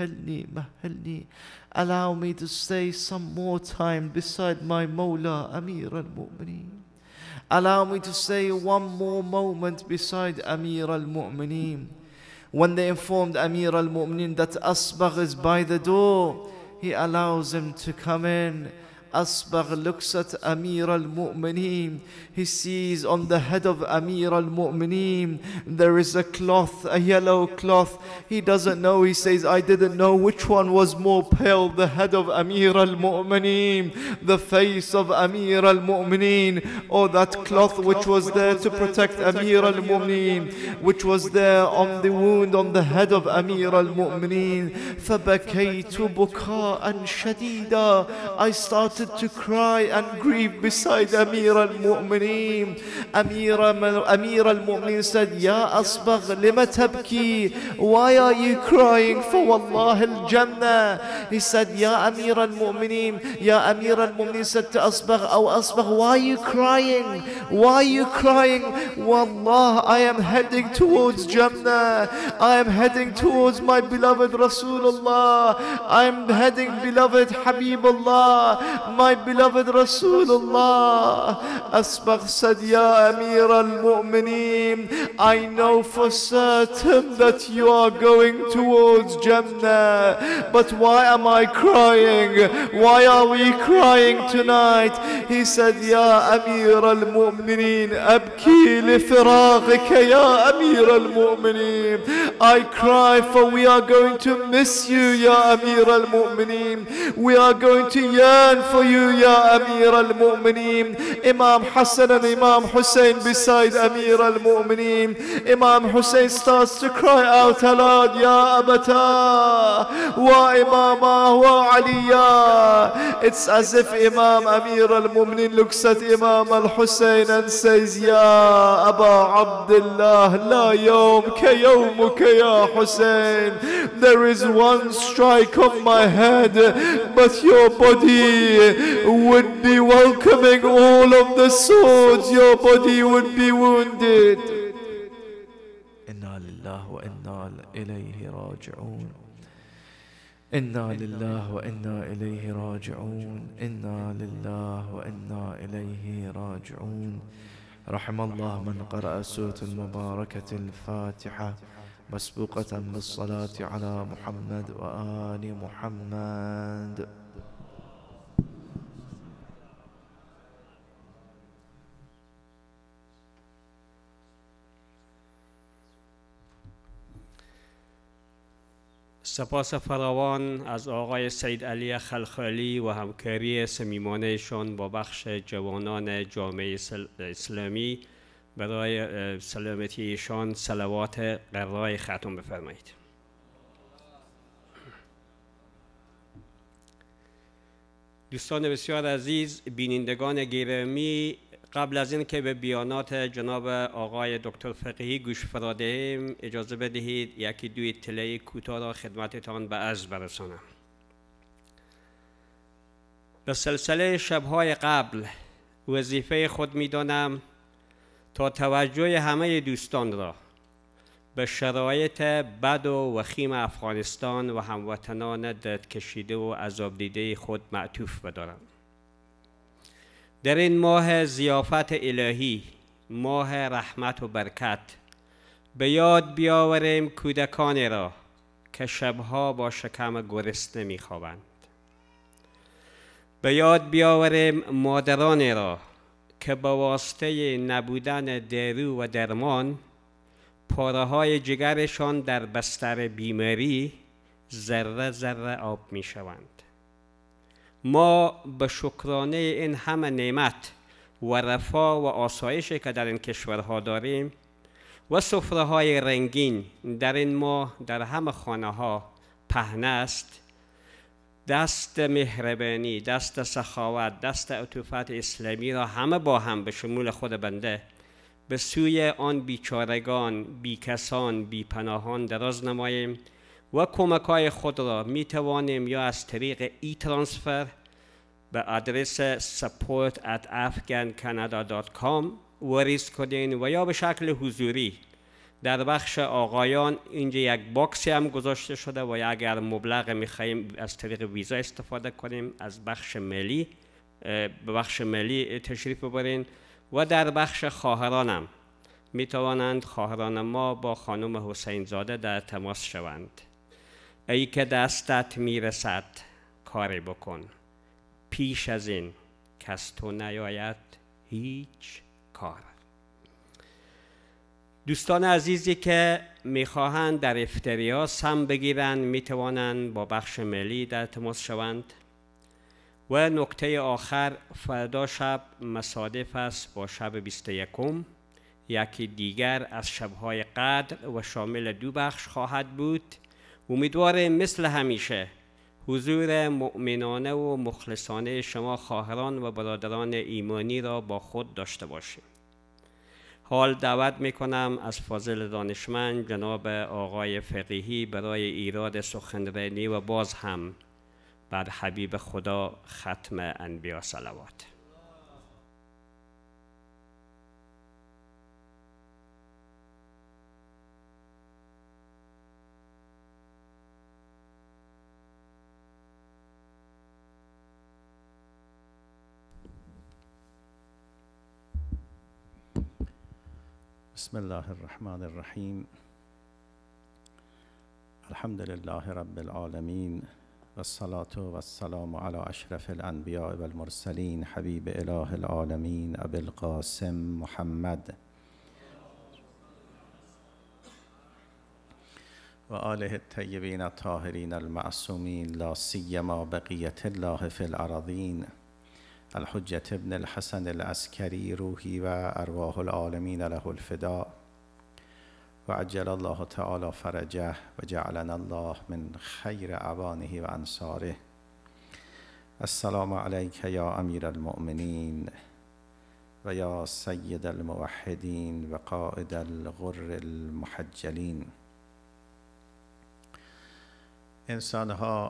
mahilni, allow me to stay some more time beside my Mawla, Amir al-Mu'mineen. Allow me to stay one more moment beside Amir al-Mu'mineen. When they informed Amir al-Mu'mineen that Asbagh is by the door, he allows him to come in. Asbagh looks at Amir al-Mu'mineen. He sees on the head of Amir al-Mu'mineen there is a cloth, a yellow cloth. He doesn't know. He says, I didn't know which one was more pale, the head of Amir al-Mu'mineen, the face of Amir al-Mu'mineen, or that cloth which was there to protect Amir al-Mu'mineen, which was there on the wound on the head of Amir al-Mu'mineen. فَبَكَيْتُ بُكَاءً شَدِيدًا. I started to cry and grieve beside Amir al-Mu'mineen. Amir al-Mu'mineen said, Ya Asbagh, lima tabki? Why are you crying? For Wallah al-Jannah. He said, Ya Amir al-Mu'mineen. Ya Amir al-Mu'mineen said to Asbagh, Oh Asbagh, why are you crying? Why are you crying? Wallah, I am heading towards Jannah. I am heading towards my beloved Rasulullah. I am heading, beloved Habibullah, my beloved Rasulullah. Asbagh said, Ya Amir al-Mu'mineen, I know for certain that you are going towards Jannah, but why am I crying? Why are we crying tonight? He said, Ya Amir al-Mu'mineen, abki li firaghika, Ya Amir al-Mu'mineen. I cry, for we are going to miss you, Ya Amir al-Mu'mineen. We are going to yearn for you, Ya Amir al-Mu'mineen. Imam Hassan and Imam Hussein beside Amir al-Mu'mineen. Imam Hussein starts to cry out aloud, Ya Abata, wa Imama, wa Aliya. It's as if Imam Amir al-Mu'mineen looks at Imam al-Hussein and says, Ya Aba Abdullah, la yawm ka yawmuka ya Hussein. There is one strike on my head, but your body would be welcoming all of the swords. Your body would be wounded. Inna lillahi wa inna ilayhi raji'un. Inna lillahi wa inna ilayhi raji'un. Inna lillahi wa inna ilayhi raji'un. رحم الله من قرأ سورة المباركة الفاتحة مسبوقة بالصلاة على محمد وآل محمد. سپاس فراوان از آقای سید علی خلخالی و همکاری صمیمانه‌شان با بخش جوانان جامعه اسلامی. برای سلامتی ایشان صلوات قرای ختم بفرمایید. دوستان بسیار عزیز، بینندگان گرامی، قبل از اینکه به بیانات جناب آقای دکتر فقیهی گوش فرا دهیم، اجازه بدهید یکی دو اطلاع کوتاه را خدمتتان به عرض برسانم. به سلسله شب‌های قبل وظیفه خود می‌دانم تا توجه همه دوستان را به شرایط بد و وخیم افغانستان و هموطنان درد کشیده و عذاب دیده خود معطوف بدارم. در این ماه ضیافت الهی، ماه رحمت و برکت، به یاد بیاوریم کودکانی را که شبها با شکم گرسنه می‌خوابند. به یاد بیاوریم مادرانی را که به واسطه نبودن دارو و درمان پاره‌های جگرشان در بستر بیماری ذره ذره آب می‌شوند. ما به شکرانه این همه نعمت و رفاه و آسایشی که در این کشورها داریم و سفره‌های رنگین در این ماه در همه خانه‌ها پهن است، دست مهربانی، دست سخاوت، دست عطوفت اسلامی را همه با هم به شمول خود بنده به سوی آن بیچارگان، بیکسان، بیپناهان دراز نماییم و کمک‌های خود را می توانیم یا از طریق ای-ترانسفر به آدرس support@afghancanada.com واریز کنین و یا به شکل حضوری در بخش آقایان اینجا یک باکسی هم گذاشته شده و اگر مبلغ می‌خوایم از طریق ویزا استفاده کنیم از بخش ملی به بخش ملی تشریف ببرین و در بخش خواهرانم می توانند خواهران ما با خانم حسین زاده در تماس شوند. ای که دستت میرسد کاری بکن، پیش از این کس تو نیاید هیچ کار. دوستان عزیزی که میخواهند در افطاری‌ها سهم بگیرند می توانند با بخش ملی در تماس شوند. و نکته آخر، فردا شب مصادف است با شب 21، یکی دیگر از شب‌های قدر و شامل دو بخش خواهد بود. امیدوارم مثل همیشه حضور مؤمنانه و مخلصانه شما خواهران و برادران ایمانی را با خود داشته باشیم. حال دعوت میکنم از فاضل دانشمند جناب آقای فقیهی برای ایراد سخنرانی و باز هم بر حبیب خدا ختم انبیا صلوات. بسم الله الرحمن الرحیم. الحمد لله رب العالمین والصلاة والسلام على اشرف الانبیاء والمرسلین حبیب اله العالمین ابی القاسم محمد. و آله الطیبین الطاهرین المعصومین، لا سیما بقیت الله فی الارضین، الحجة ابن الحسن العسکری روحی و ارواح العالمین له الفداء، و عجل الله تعالی فرجه و جعلنا الله من خیر اعوانه و انصاره. السلام علیک یا امیر المؤمنین و یا سید الموحدین و قائد الغر المحجلین. انسانها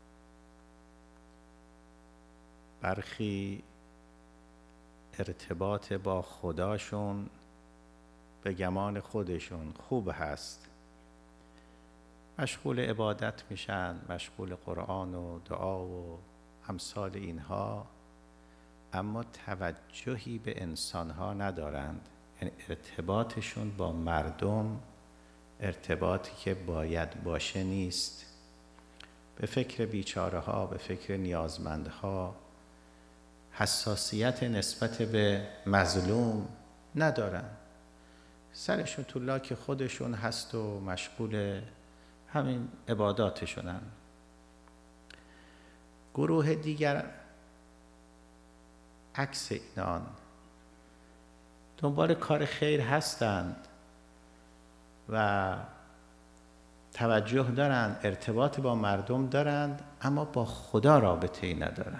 برخی ارتباط با خداشون به گمان خودشون خوب هست، مشغول عبادت میشن، مشغول قرآن و دعا و امثال اینها، اما توجهی به انسانها ندارند. یعنی ارتباطشون با مردم ارتباطی که باید باشه نیست. به فکر بیچاره ها، به فکر نیازمندها، حساسیت نسبت به مظلوم ندارن. سرشون تو لاک خودشون هست و مشغول همین عباداتشونن. گروه دیگر عکس اینان، دنبال کار خیر هستند و توجه دارند، ارتباط با مردم دارند، اما با خدا رابطه‌ای ندارند.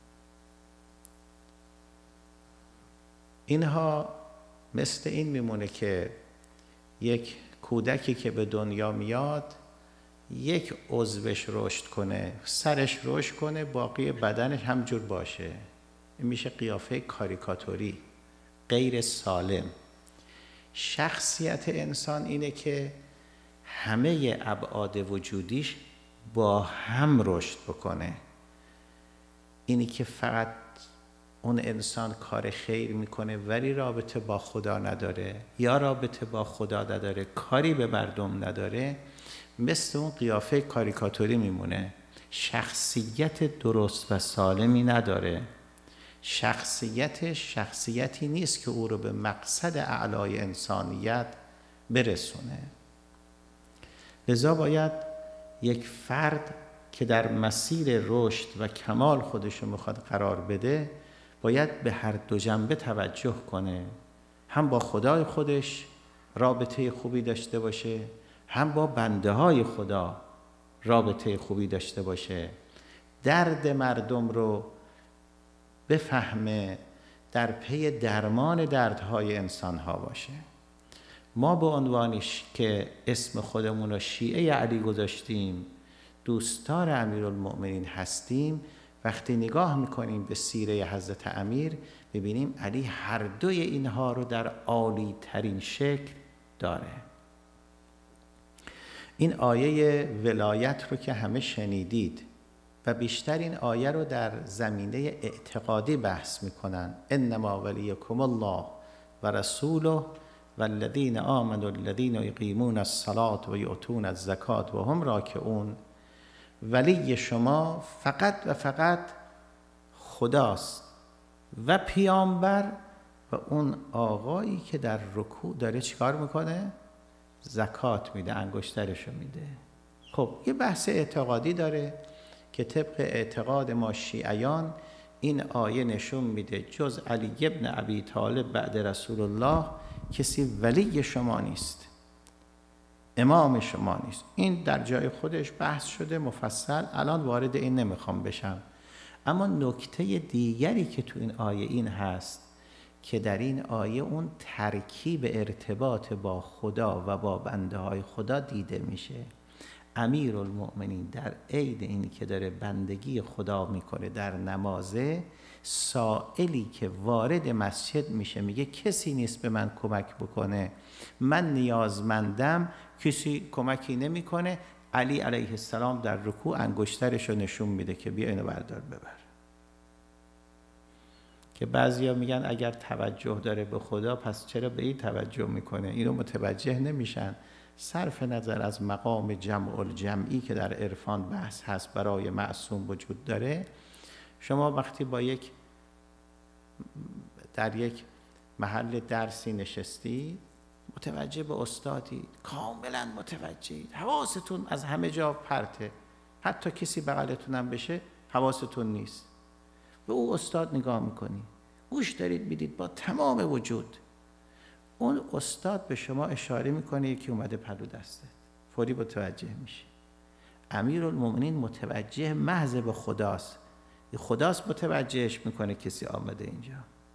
اینها مثل این میمونه که یک کودکی که به دنیا میاد، یک عضوش رشد کنه، سرش رشد کنه، باقی بدنش همجور باشه. این میشه قیافه کاریکاتوری، غیر سالم. شخصیت انسان اینه که همه ابعاد وجودیش با هم رشد بکنه. اینی که فقط اون انسان کار خیر میکنه ولی رابطه با خدا نداره، یا رابطه با خدا نداره کاری به مردم نداره، مثل اون قیافه کاریکاتوری میمونه. شخصیت درست و سالمی نداره. شخصیتش شخصیتی نیست که او رو به مقصد اعلای انسانیت برسونه. لذا باید یک فرد که در مسیر رشد و کمال خودش رو میخواد قرار بده، باید به هر دو جنبه توجه کنه. هم با خدای خودش رابطه خوبی داشته باشه، هم با بنده های خدا رابطه خوبی داشته باشه. درد مردم رو بفهمه، در پی درمان دردهای انسان ها باشه. ما به عنوانش که اسم خودمون رو شیعه علی گذاشتیم، دوستدار امیرالمؤمنین هستیم، وقتی نگاه میکنیم به سیره حضرت امیر، ببینیم علی هر دوی اینها رو در عالی ترین شکل داره. این آیه ولایت رو که همه شنیدید و بیشتر این آیه رو در زمینه اعتقادی بحث میکنن. انما ولیکم الله و رسوله والذین آمنوا الذین یقیمون الصلاة و یؤتون الزکاة و هم راکعون. ولی شما فقط و فقط خداست و پیامبر و اون آقایی که در رکوع داره چیکار میکنه؟ زکات میده، انگشترشو میده. خب یه بحث اعتقادی داره که طبق اعتقاد ما شیعیان این آیه نشون میده جز علی ابن ابی طالب بعد رسول الله کسی ولی شما نیست، امام شما نیست. این در جای خودش بحث شده مفصل، الان وارد این نمیخوام بشم. اما نکته دیگری که تو این آیه این هست که در این آیه اون ترکیب ارتباط با خدا و با بنده های خدا دیده میشه. امیرالمؤمنین در عین اینی که داره بندگی خدا میکنه در نمازه، سائلی که وارد مسجد میشه میگه کسی نیست به من کمک بکنه، من نیازمندم، کسی کمکی نمیکنه. علی علیه السلام در رکوع انگشترش رو نشون میده که بیا اینو بردار ببر. که بعضیا میگن اگر توجه داره به خدا پس چرا به این توجه میکنه؟ اینو متوجه نمیشن. صرف نظر از مقام جمع الجمعی که در عرفان بحث هست برای معصوم وجود داره، شما وقتی با در یک محل درسی نشستی، متوجه به استادید، کاملا متوجهید، حواستون از همه جا پرته، حتی کسی بغلتونم بشه حواستون نیست. به او استاد نگاه میکنی، گوش دارید میدید با تمام وجود. اون استاد به شما اشاره میکنه یکی اومده پلو دستت، فوری متوجه میشی. امیرالمومنین متوجه محض به خداست، خداست متوجهش میکنه کسی آمده اینجا.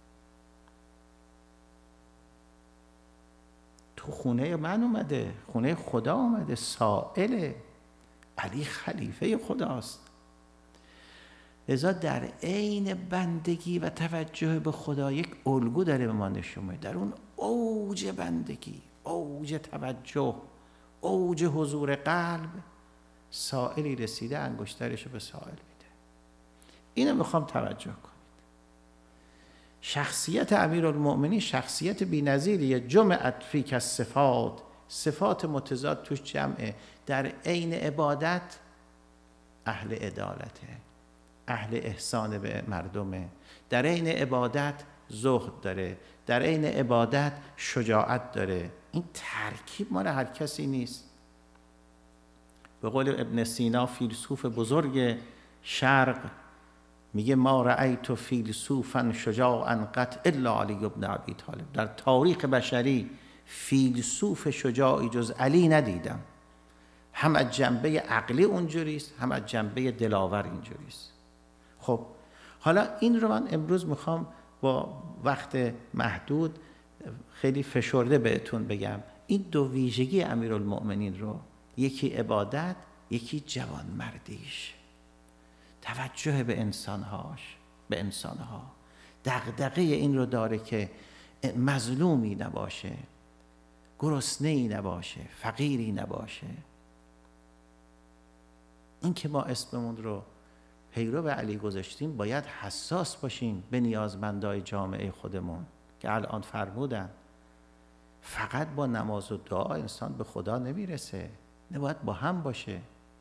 تو خونه من اومده، خونه خدا اومده، سائله. علی خلیفه خداست. لذا در عین بندگی و توجه به خدا یک الگو داره به ما نشون میده. در اون اوج بندگی، اوج توجه، اوج حضور قلب، سائلی رسیده انگشترشو به سائل میده. اینو میخوام توجه کنید. شخصیت امیرالمؤمنین شخصیت بی‌نظیریه. جمعت فیک الصفات، صفات متضاد توش جمعه. در عین عبادت اهل عدالته، اهل احسان به مردمه. در عین عبادت زهد داره، در عین عبادت شجاعت داره. این ترکیب مال هر کسی نیست. به قول ابن سینا فیلسوف بزرگ شرق میگه ما رأیت فیلسوفا شجاعا قط الا علی بن ابی طالب. در تاریخ بشری فیلسوف شجاعی جز علی ندیدم. هم از جنبه عقلی اونجوریست، هم از جنبه دلاور اینجوریست. خب حالا این رو من امروز میخوام با وقت محدود خیلی فشرده بهتون بگم. این دو ویژگی امیرالمؤمنین رو، یکی عبادت، یکی جوانمردیش، توجه به انسانهاش، به انسانها، دغدغه این رو داره که مظلومی نباشه، گرسنه‌ای نباشه، فقیری نباشه. این که ما اسممون رو پیرو علی گذاشتیم، باید حساس باشیم به نیازمندای جامعه خودمون که الان فرمودن فقط با نماز و دعا انسان به خدا نمیرسه، نباید با هم باشه.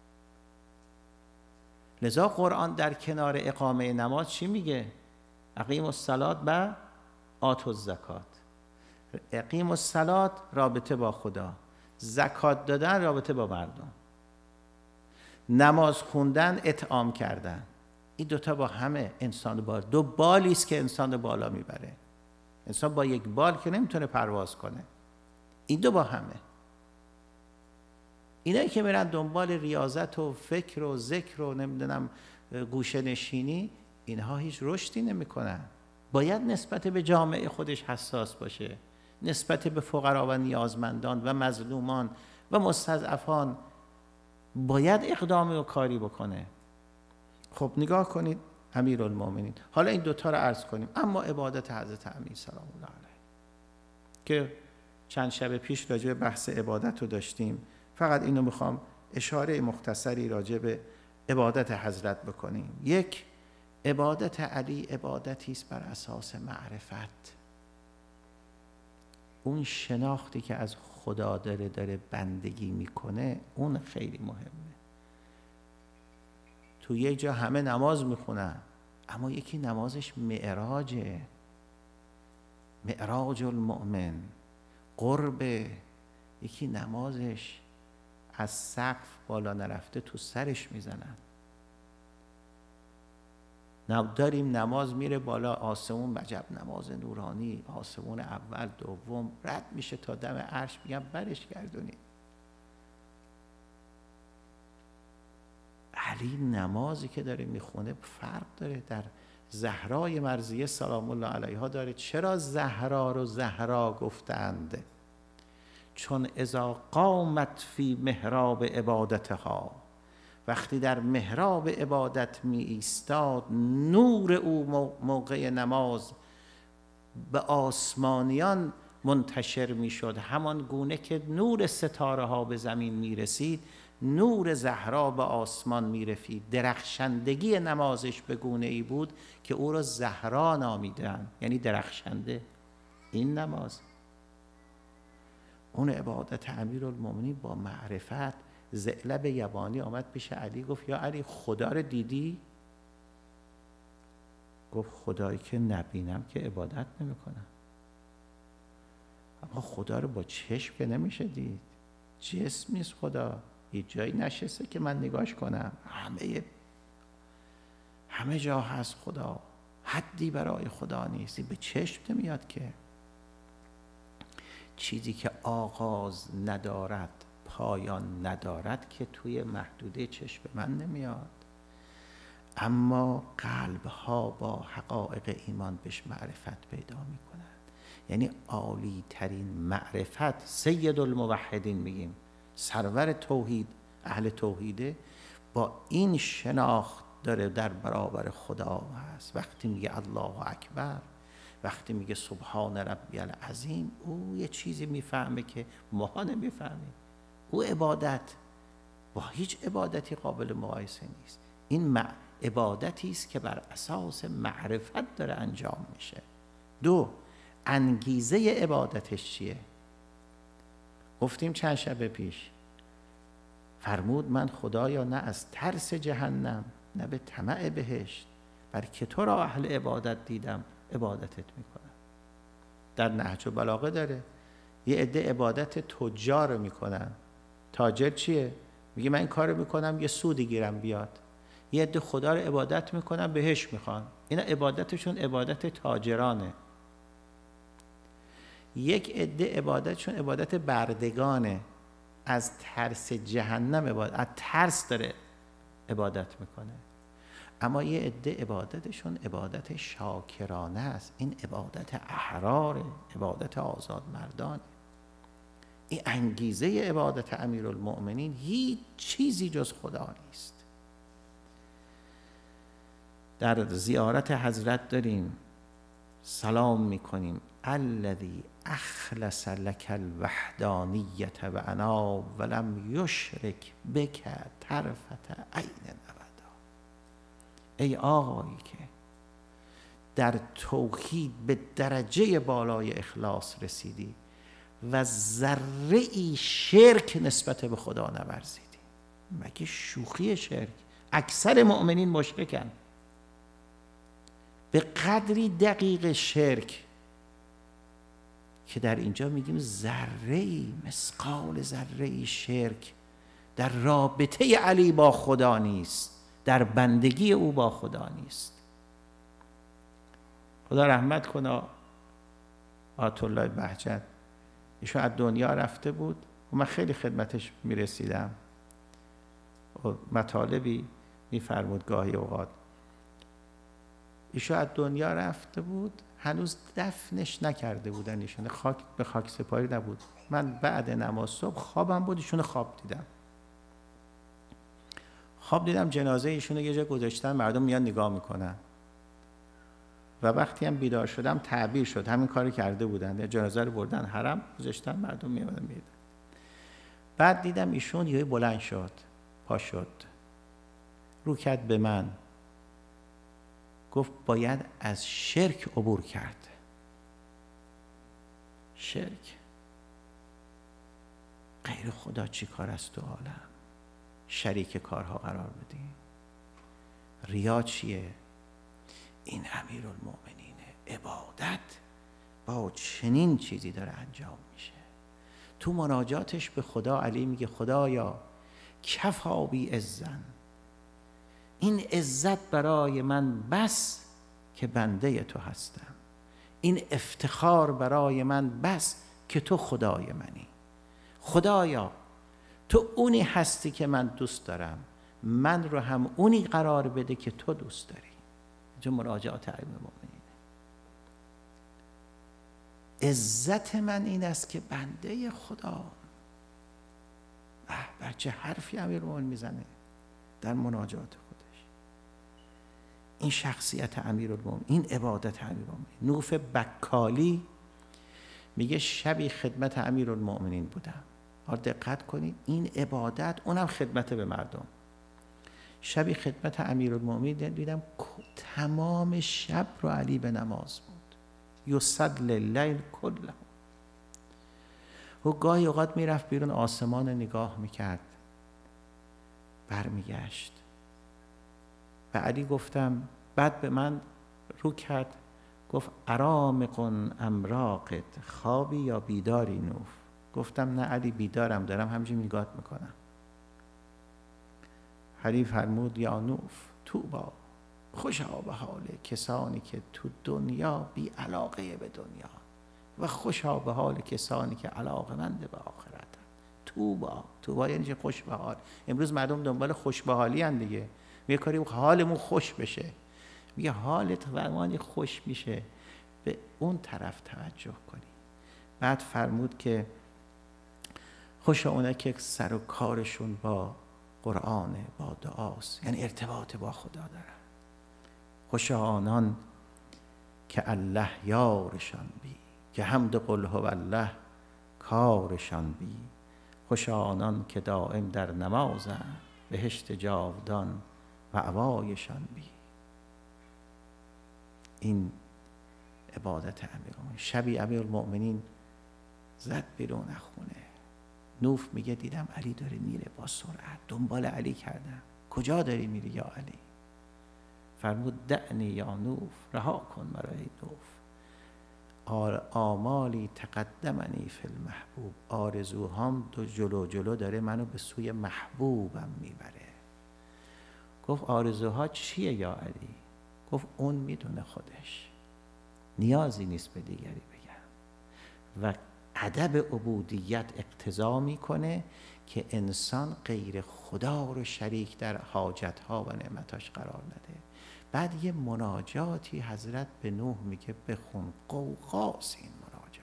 لذا قرآن در کنار اقامه نماز چی میگه؟ اقیم الصلاة و آتوا الزکات. اقیم الصلاة رابطه با خدا، زکات دادن رابطه با مردم، نماز خوندن اطعام کردن. این دوتا با همه انسان بالا، دو بالی است که انسان بالا میبره. انسان با یک بال که نمیتونه پرواز کنه. این دو با همه. اینایی که میرن دنبال ریاضت و فکر و ذکر و نمیدونم گوشه نشینی، اینها هیچ رشدی نمیکنن. باید نسبت به جامعه خودش حساس باشه، نسبت به فقرا و نیازمندان و مظلومان و مستضعفان باید اقدام و کاری بکنه. خب نگاه کنید امیرالمومنین. حالا این دوتا رو عرض کنیم. اما عبادت حضرت امیر سلام الله علیه که چند شب پیش راجع به بحث عبادت رو داشتیم، فقط اینو میخوام اشاره مختصری راجع به عبادت حضرت بکنیم. یک، عبادت علی عبادتی است بر اساس معرفت. اون شناختی که از خدا داره بندگی میکنه، اون خیلی مهمه. تو یک جا همه نماز میخونن، اما یکی نمازش معراجه، معراج المؤمن، قربه. یکی نمازش از سقف بالا نرفته تو سرش میزنن. داریم نماز میره بالا آسمون، عجب نماز نورانی، آسمون اول دوم رد میشه تا دم عرش، میگن برش گردونید. علی نمازی که داره میخونه فرق داره. در زهرای مرضیه سلام الله علیها داره. چرا زهرا رو زهرا گفتند؟ چون اذا قامت فی محراب عبادتها، وقتی در محراب عبادت می ایستاد، نور او موقع نماز به آسمانیان منتشر می شد. همان گونه که نور ستاره ها به زمین می رسید، نور زهرا به آسمان می رفید. درخشندگی نمازش به گونه ای بود که او را زهرا نامیدن، یعنی درخشنده. این نماز، اون عبادت امیرالمومنین با معرفت. ذئلب یبانی آمد پیش علی، گفت یا علی خدا رو دیدی؟ گفت خدایی که نبینم که عبادت نمیکنم. اما خدا رو با چشم که نمیشه دید. جسم نیست خدا، هیچ جایی نشسته که من نگاش کنم. همه جا هست خدا، حدی برای خدا نیست، به چشم نمیاد که. چیزی که آغاز ندارد پایان ندارد که توی محدوده چشم من نمیاد. اما قلب ها با حقایق ایمان بهش معرفت پیدا میکنن. یعنی عالی ترین معرفت، سید الموحدین میگیم، سرور توحید، اهل توحیده، با این شناخت داره در برابر خدا هست. وقتی میگه الله اکبر، وقتی میگه سبحان ربی العظیم، او یه چیزی میفهمه که ما نمیفهمیم. او عبادت با هیچ عبادتی قابل مقایسه نیست. این عبادتی است که بر اساس معرفت داره انجام میشه. دو، انگیزه عبادتش چیه؟ گفتیم چند شب پیش، فرمود من خدایا نه از ترس جهنم نه به طمع بهشت، بلکه تو را اهل عبادت دیدم عبادتت میکنم. در نهج البلاغه داره یه عده عبادت تجار میکنن. تاجر چیه؟ میگه من این کارو میکنم یه سودی گیرم بیاد. یه عده خدا رو عبادت میکنن بهش میخوان. اینا عبادتشون عبادت تاجرانه. یک عده عبادتشون عبادت بردگانه، از ترس جهنم عبادت، از ترس داره عبادت میکنه. اما یه عده عبادتشون عبادت شاکرانه است. این عبادت احرار، عبادت آزاد مردانه. این انگیزه عبادت امیرالمؤمنین هیچ چیزی جز خدا نیست. در زیارت حضرت داریم سلام میکنیم الذی اخلص لک الوحدانیت و انا ولم یشرک بک طرفة عین ابدا. ای آقایی که در توحید به درجه بالای اخلاص رسیدی و ذره شرک نسبت به خدا نورزیدی. مگه شوخی شرک؟ اکثر مؤمنین مشرکن. به قدری دقیق شرک که در اینجا میگیم ذره‌ای، مثقال ذره‌ای شرک در رابطه علی با خدا نیست، در بندگی او با خدا نیست. خدا رحمت کنه آیت الله بهجت، ایشون از دنیا رفته بود و من خیلی خدمتش میرسیدم و مطالبی میفرمود گاهی اوقات. ایشون از دنیا رفته بود، هنوز دفنش نکرده بودن ایشون، خاک به خاک سپاری نبود. من بعد نماز صبح خوابم بود، ایشون خواب دیدم جنازه ایشون یه جا گذاشتن، مردم میان نگاه میکنن و وقتی هم بیدار شدم تعبیر شد همین کاری کرده بودن، جنازه رو بردن حرم گذاشتن، مردم میادن میدن. بعد دیدم ایشون یه بلند شد، پا شد، رو کرد به من، گفت باید از شرک عبور کرد. شرک، غیر خدا چی کار است تو عالم؟ شریک کارها قرار بدیم. ریا چیه؟ این امیرالمؤمنینه. عبادت با چنین چیزی داره انجام میشه. تو مناجاتش به خدا علی میگه خدایا کفا بی عزن، این عزت برای من بس که بنده تو هستم، این افتخار برای من بس که تو خدای منی. خدایا تو اونی هستی که من دوست دارم، من رو هم اونی قرار بده که تو دوست داری. اینجا مراجعات امیرالمؤمنین. عزت من این است که بنده خدا. بچه حرفی امیرالمؤمنین میزنه در مناجات خودش. این شخصیت امیرالمؤمنین، این عبادت امیرالمؤمنین. نوف بکالی میگه شبی خدمت امیرالمؤمنین بودم. دقت کنید، این عبادت، اونم خدمت به مردم. شبی خدمت امیرالمؤمنین دیدم تمام شب رو علی به نماز بود. یصلی اللیل کله. و گاهی اوقات میرفت بیرون آسمان نگاه میکرد، برمیگشت. به علی گفتم، بعد به من رو کرد، گفت ارامقن امراقد، خوابی یا بیداری نوف؟ گفتم نه علی بیدارم، دارم همینجوری نگات میکنم. علی فرمود یا نوف توبا، خوشا به حال کسانی که تو دنیا بی علاقه به دنیا و خوشا به حال کسانی که علاقمند به آخرت. توبا یعنی چه؟ خوش به حال. امروز مردم دنبال خوش به حالی ان دیگه، یه کاری حالمون خوش بشه. میگه حالت وقتی خوش میشه به اون طرف توجه کنی. بعد فرمود که خوشا اونه که سر و کارشون با قرآن، با دعاست، یعنی ارتباط با خدا دارن. خوشا آنان که الله یارشان بی، که حمد قل هو الله کارشان بی. خوشا آنان که دائم در نمازند، بهشت جاودان مأوایشان بی. این عبادت امیرالمومنین. شبی امیرالمومنین زد بیرون از خونه. نوف میگه دیدم علی داره میره با سرعت، دنبال علی کردم. کجا داری میری یا علی؟ فرمود دعنی یا نوف، رها کن مرا ای نوف. آمالی تقدمنی فی المحبوب، آرزوهام جلو داره منو به سوی محبوبم میبره. گفت آرزوها چیه یا علی؟ گفت اون میدونه خودش، نیازی نیست به دیگری بگم. و ادب عبودیت اقتضا میکنه که انسان غیر خدا رو شریک در حاجتها و نعمتاش قرار نده. بعد یه مناجاتی حضرت به نوح میگه بخون. قوقاس این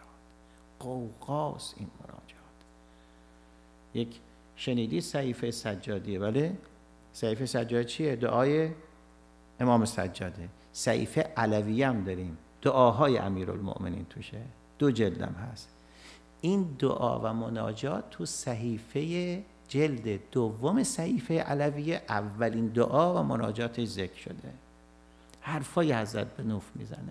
مناجات. یک شنیدی صحیفه سجادیه، ولی صحیفه سجادی چیه؟ دعای امام سجاده. صحیفه علویه هم داریم، دعاهای امیرالمومنین توشه، 2 جلدم هست. این دعا و مناجات تو صحیفه جلد دوم صحیفه علویه اولین دعا و مناجاتش ذکر شده. حرفای حضرت به نوح میزنه،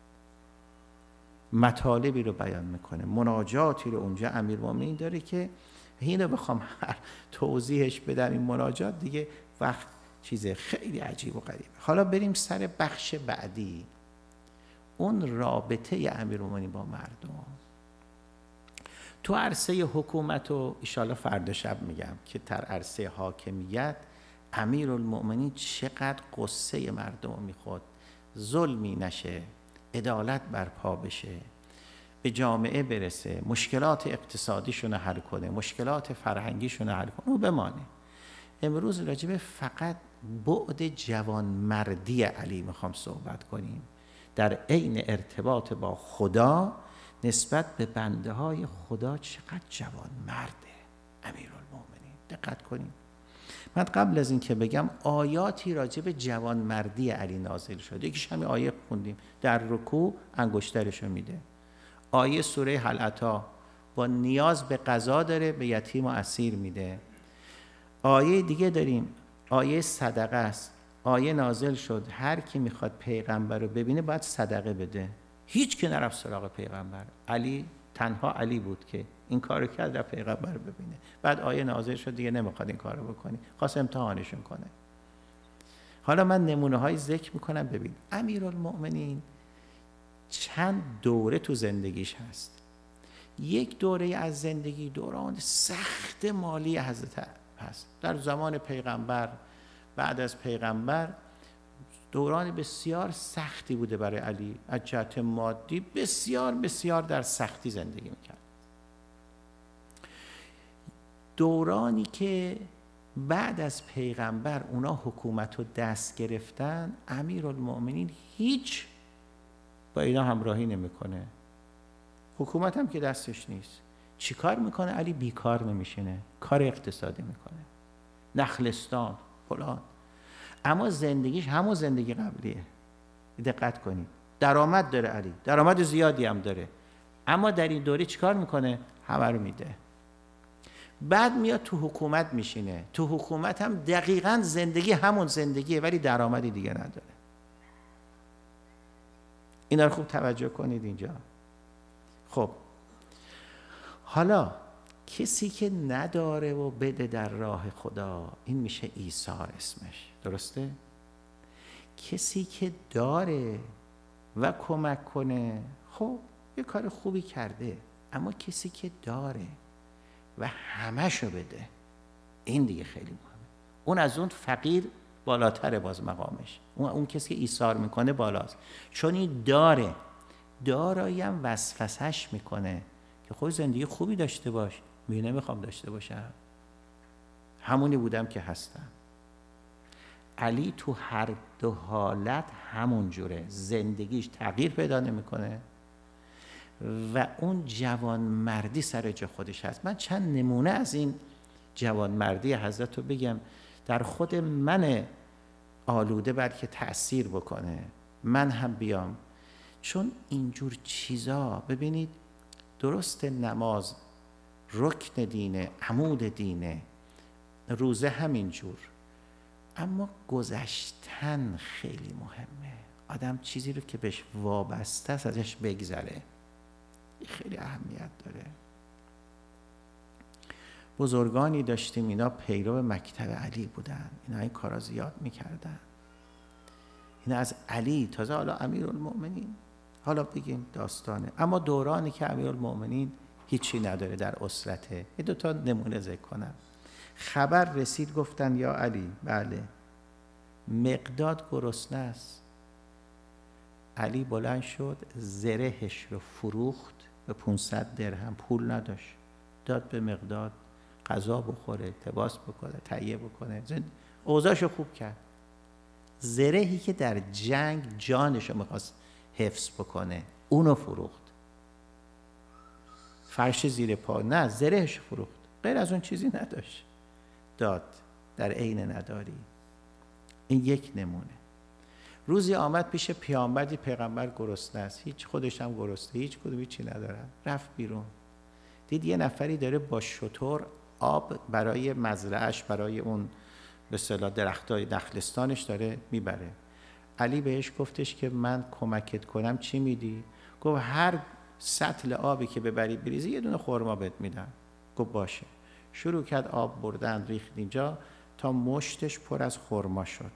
مطالبی رو بیان میکنه، مناجاتی رو اونجا امیرالمومنین داره که اینو بخوام توضیحش بدم این مناجات دیگه وقت چیز خیلی عجیب و غریبه. حالا بریم سر بخش بعدی، اون رابطه امیرالمومنین با مردم. تو عرصه حکومت و ایشالا فردا شب میگم که در عرصه حاکمیت امیرالمومنین چقدر قصه مردم رو میخورد. ظلمی نشه، عدالت برپا بشه، به جامعه برسه، مشکلات اقتصادیشون رو حل کنه، مشکلات فرهنگیشون رو حل کنه، او بمانه. امروز راجع به فقط بعد جوانمردی علی میخوام صحبت کنیم، در عین ارتباط با خدا نسبت به بنده های خدا چقدر جوانمرده امیرالمومنین. دقت کنیم. من قبل از این که بگم آیاتی راجع به جوانمردی علی نازل شده. یکیش همین آیه خوندیم، در رکوع انگشترشو میده. آیه سوره هل اتی با نیاز به غذا داره، به یتیم و اسیر میده. آیه دیگه داریم، آیه صدقه است. آیه نازل شد هر کی میخواد پیغمبر رو ببینه باید صدقه بده. هیچ که نرفت سراغ پیغمبر. علی، تنها علی بود که این کارو کرد، رفت پیغمبر رو ببینه. بعد آیه نازل شد دیگه نمیخواد این کارو بکنی، خواست امتحانشون کنه. حالا من نمونه های ذکر میکنم ببین. امیرالمومنین چند دوره تو زندگیش هست. یک دوره از زندگی دوران سخت مالی حضرت هست. در زمان پیغمبر، بعد از پیغمبر دوران بسیار سختی بوده برای علی، از جهت مادی بسیار در سختی زندگی میکرد. دورانی که بعد از پیغمبر اونا حکومت رو دست گرفتن، امیرالمومنین هیچ با اینا همراهی نمیکنه. حکومت هم که دستش نیست. چی کار میکنه علی؟ بیکار نمیشینه، کار اقتصادی میکنه، نخلستان فلان. اما زندگیش همون زندگی قبلیه. دقت کنید، درآمد داره علی، درآمد زیادی هم داره، اما در این دوره چیکار میکنه؟ همه رو میده. بعد میاد تو حکومت میشینه، تو حکومت هم دقیقاً زندگی همون زندگیه ولی درآمدی دیگه نداره. اینا رو خوب توجه کنید اینجا. خب حالا کسی که نداره و بده در راه خدا، این میشه ایثار اسمش، درسته؟ کسی که داره و کمک کنه، خب یه کار خوبی کرده. اما کسی که داره و همه‌شو بده، این دیگه خیلی مهمه. اون از اون فقیر بالاتره باز مقامش. اون کسی که ایثار میکنه بالاست، چون این داره. دارایی هم وسوسه‌اش میکنه که خود زندگی خوبی داشته باش. میگه نمیخوام داشته باشم، همونی بودم که هستم. علی تو هر دو حالت همون جوره، زندگیش تغییر پیدا نمیکنه و اون جوانمردی سر جا خودش هست. من چند نمونه از این جوانمردی حضرت رو بگم، در خود من آلوده بلکه تأثیر بکنه، من هم بیام. چون اینجور چیزا ببینید، درست نماز رکن دینه، عمود دینه، روزه همینجور، اما گذشتن خیلی مهمه. آدم چیزی رو که بهش وابسته است ازش بگذره، خیلی اهمیت داره. بزرگانی داشتیم اینا پیرو مکتب علی بودن، اینا این کارا زیاد میکردن. اینا از علی تازه حالا امیرالمؤمنین، حالا بگیم داستانه، اما دورانی که امیرالمؤمنین هیچی نداره در اسرته. یه دوتا نمونه ذکر کنم. خبر رسید گفتن یا علی، بله مقداد گرسنه است. علی بلند شد، زرهش رو فروخت به 500 درهم، پول نداشت، داد به مقداد غذا بخوره، لباس بکنه، تهیه بکنه، اوضاعشو خوب کرد. زرهی که در جنگ جانشو میخواست حفظ بکنه اونو فروخت. فرش زیر پا نه، زرهش فروخت، غیر از اون چیزی نداشت، داد در عین نداری. این یک نمونه. روزی آمد پیش پیامبردی، پیغمبر گرسنه است، هیچ خودش هم گرسنه، هیچ کدوم هیچی ندارن. رفت بیرون، دید یه نفری داره با شتر آب برای مزرعهش، برای اون به اصطلاح درختای نخلستانش داره میبره. علی بهش گفتش که من کمکت کنم، چی میدی؟ گفت هر سطل آبی که ببری بریزی یه دونه خرما بهت میدم. گفت باشه. شروع کرد آب بردن، ریخت اینجا تا مشتش پر از خرما شد.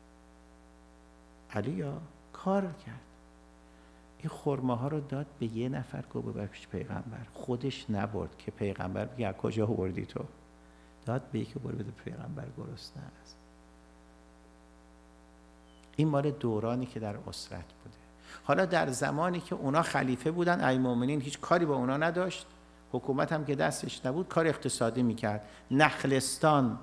علی یا کار کرد، این خرماها رو داد به یه نفر، گفت ببر پیش پیغمبر. خودش نبرد که پیغمبر بگه از کجا آوردی تو، داد به یکی برو بده پیغمبر گرسنه است. این مال دورانی که در اسرت بوده. حالا در زمانی که اونا خلیفه بودن، امیرالمؤمنین هیچ کاری با اونا نداشت، حکومت هم که دستش نبود، کار اقتصادی میکرد. نخلستان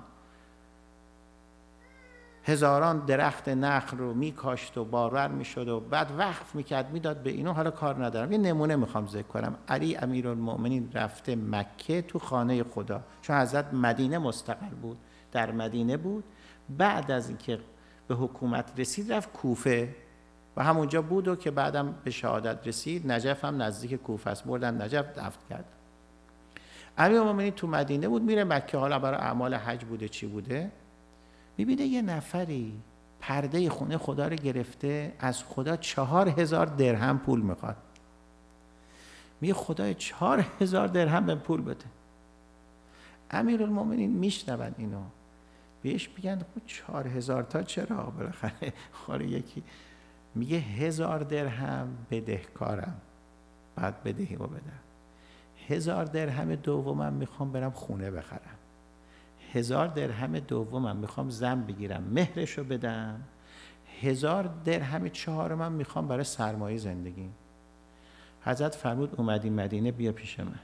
هزاران درخت نخل رو میکاشت و بارور میشد و بعد وقف میکرد میداد به اینو. حالا کار ندارم، یه نمونه میخوام ذکر کنم. علی امیرالمؤمنین رفته مکه تو خانه خدا، چون حضرت مدینه مستقر بود، در مدینه بود. بعد از اینکه به حکومت رسید رفت کوفه و همونجا بود و که بعدم به شهادت رسید. نجف هم نزدیک کوفه است، بردن نجف دفن کرد. امیرالمؤمنین تو مدینه بود، میره مکه، حالا برای اعمال حج بوده چی بوده، میبینه یه نفری پرده خونه خدا رو گرفته، از خدا 4000 درهم پول میخواد. میگه خدای 4000 درهم به پول بده. امیرالمؤمنین میشنون اینو، بهش میگن خب 4000 تا چرا، بالاخره خاله یکی. میگه 1000 درهم بدهکارم، بعد بدهی رو بدم. 1000 درهم دومم میخوام برم خونه بخرم. 1000 درهم دومم میخوام زن بگیرم مهرشو بدم. 1000 درهم چهارمم میخوام برای سرمایه زندگی. حضرت فرمود اومدی مدینه، بیا پیش من.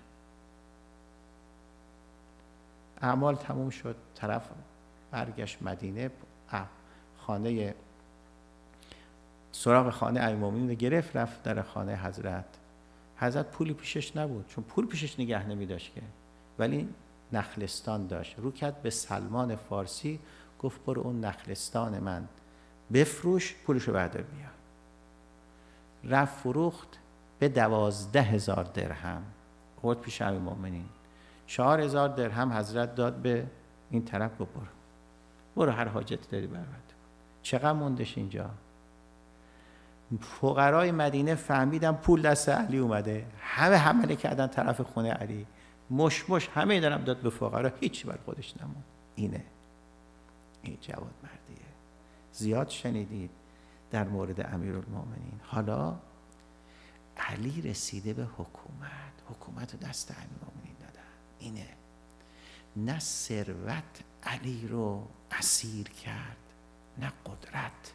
اعمال تموم شد، طرف برگشت مدینه، خانه سراغ خانه امیرالمؤمنین گرفت، رفت در خانه حضرت. حضرت پولی پیشش نبود، چون پول پیشش نگه نمی داشت که، ولی نخلستان داشت. رو کرد به سلمان فارسی، گفت برو اون نخلستان من بفروش، پولشو بردار بیا. رفت فروخت به 12000 درهم، آورد پیش امیرالمؤمنین. 4000 درهم حضرت داد به این طرف، گفت برو هر حاجت داری برات. چقدر موندش اینجا؟ فقرای مدینه فهمیدن پول دست علی اومده، همه حمله کردن طرف خونه علی، مش همه دارم داد به فقرا، هیچ بر خودش نمون. اینه این جواد مردیه. زیاد شنیدید در مورد امیرالمومنین. حالا علی رسیده به حکومت رو دست امیرالمومنین دادن. اینه، نه ثروت علی رو اسیر کرد، نه قدرت.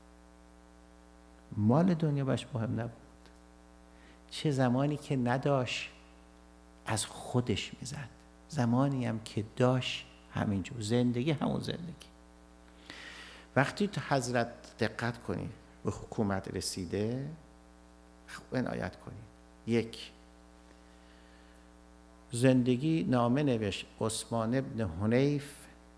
مال دنیا باش مهم نبود. چه زمانی که نداشت از خودش میزد، زمانی هم که داشت همینجور. زندگی همون زندگی. وقتی تو حضرت دقت کنید به حکومت رسیده، عنایت کنید. یک، زندگی نامه نوشت عثمان ابن حنیف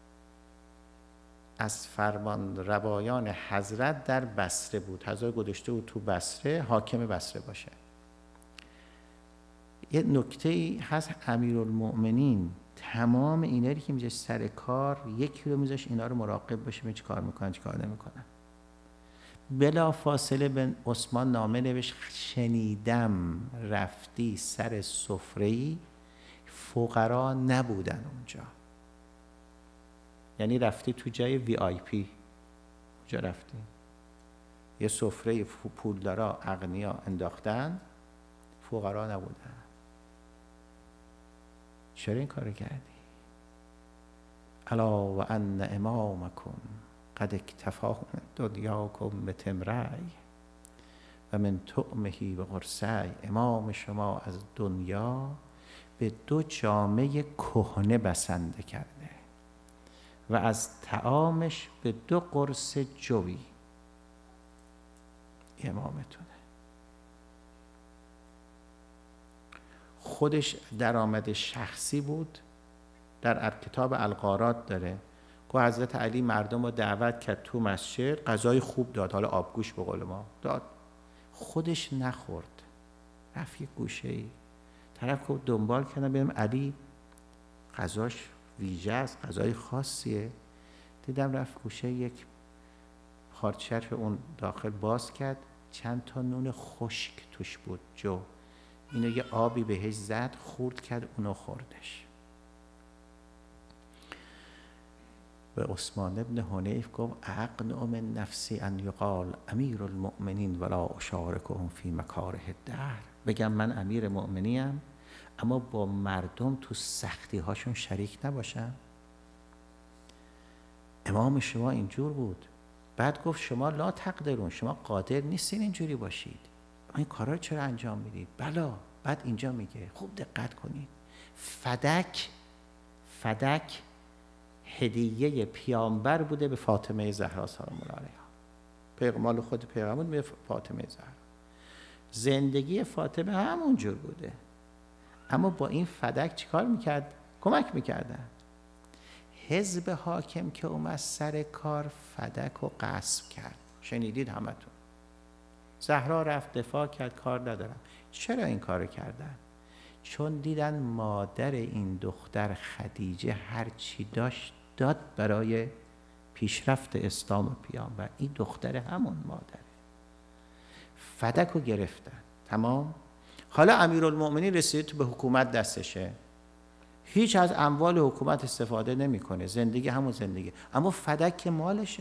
از فرمان روایان حضرت در بصره بود. حضرت گذاشته بود تو بصره، حاکم بصره باشه. یه نکته ای هست، امیرالمؤمنین تمام اینا که میذاش سر کار، یکی رو میذاش اینا رو مراقب باشه چه کار میکنن چه کار نمیکنن. بلا فاصله به عثمان نامه نوشت شنیدم رفتی سر سفره‌ای فقرا نبودن اونجا. یعنی رفتی تو جای VIP، اونجا رفتی یه سفره پولدارا اغنیا انداختن، فقرا نبودن. چرا این کار کردی؟ الا و ان امامکم قد اکتفاه دنیاکم به تمرعی و من طعمه به قرصی. امام شما از دنیا به 2 جامه کهنه بسنده کرده و از طعامش به 2 قرص جوی. امامتونه. خودش درآمد شخصی بود. در کتاب الغارات داره که حضرت علی مردم رو دعوت کرد تو مسجد، غذای خوب داد، حالا آبگوش به قول ما داد، خودش نخورد، رفت یه گوشه‌ای. طرف که دنبال کردن ببینم علی غذاش ویژه است، غذای خاصیه، دیدم رفت گوشه یک خارچر اون داخل باز کرد، چند تا نون خشک توش بود، جو، اینو یه آبی بهش زد، خورد کرد، اونو خوردش. به عثمان ابن حنیف گفت اقنع من نفسی ان یقال امیر المؤمنین ولا اشارکهم فی مکاره الدهر. بگم من امیر مؤمنیم اما با مردم تو سختی هاشون شریک نباشم. امام شما اینجور بود. بعد گفت شما لا تقدرون، شما قادر نیستین اینجوری باشید، این کارا رو چرا انجام میدید؟ بلا. بعد اینجا میگه خوب دقت کنید، فدک هدیه پیامبر بوده به فاطمه زهرا سلام الله علیها. مال خود پیغمبر به فاطمه زهرا. زندگی فاطمه همونجور بوده، اما با این فدک چیکار میکرد؟ کمک میکردن. حزب حاکم که اومد سر کار، فدک رو غصب کرد. شنیدید همتون. زهرا رفت دفاع کرد، کار ندارم. چرا این کار کردن؟ چون دیدن مادر این دختر خدیجه هر چی داشت داد برای پیشرفت اسلام و پیامبر. این دختر همون مادره. فدک رو گرفتن. تمام. حالا امیرالمؤمنین رسید تو به حکومت دستشه، هیچ از اموال حکومت استفاده نمیکنه، زندگی همون زندگی، اما فدک که مالشه.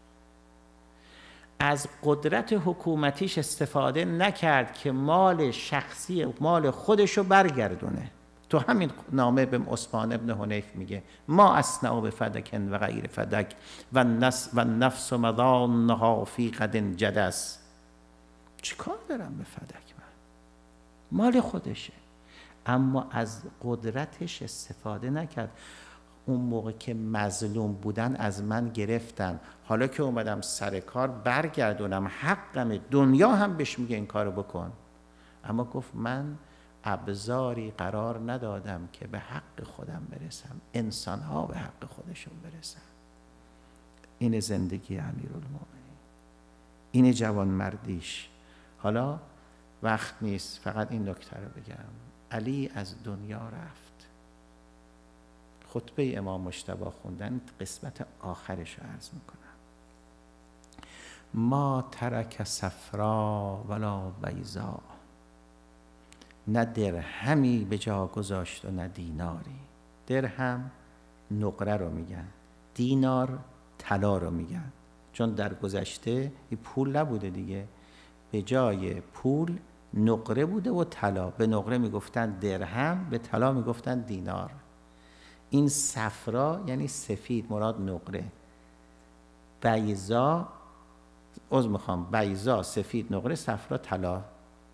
از قدرت حکومتیش استفاده نکرد که مال شخصی مال خودشو برگردونه. تو همین نامه به عثمان ابن حنیف میگه ما اصنع بفدک و غیر فدک و النفس مضانها فی غد جدس. چیکار دارم به فدک؟ من مال خودشه، اما از قدرتش استفاده نکرد. اون موقع که مظلوم بودن از من گرفتن، حالا که اومدم سر کار برگردونم حقم. دنیا هم بهش میگه این کارو بکن، اما گفت من ابزاری قرار ندادم که به حق خودم برسم، انسانها به حق خودشون برسن. این زندگی امیرالمومنین، این جوانمردیش. حالا وقت نیست، فقط این نکته رو بگم. علی از دنیا رفت. خطبه امام مجتبی خوندن، قسمت آخرش رو عرض میکنم. ما ترک صفرا ولا بیضا. نه درهمی به جا گذاشت و نه دیناری. درهم نقره رو میگن، دینار طلا رو میگن. چون در گذشته این پول نبوده دیگه، به جای پول نقره بوده و طلا. به نقره میگفتن درهم، به طلا میگفتن دینار. این صفرا یعنی سفید، مراد نقره. بیضا، بیضا سفید نقره، صفرا طلا.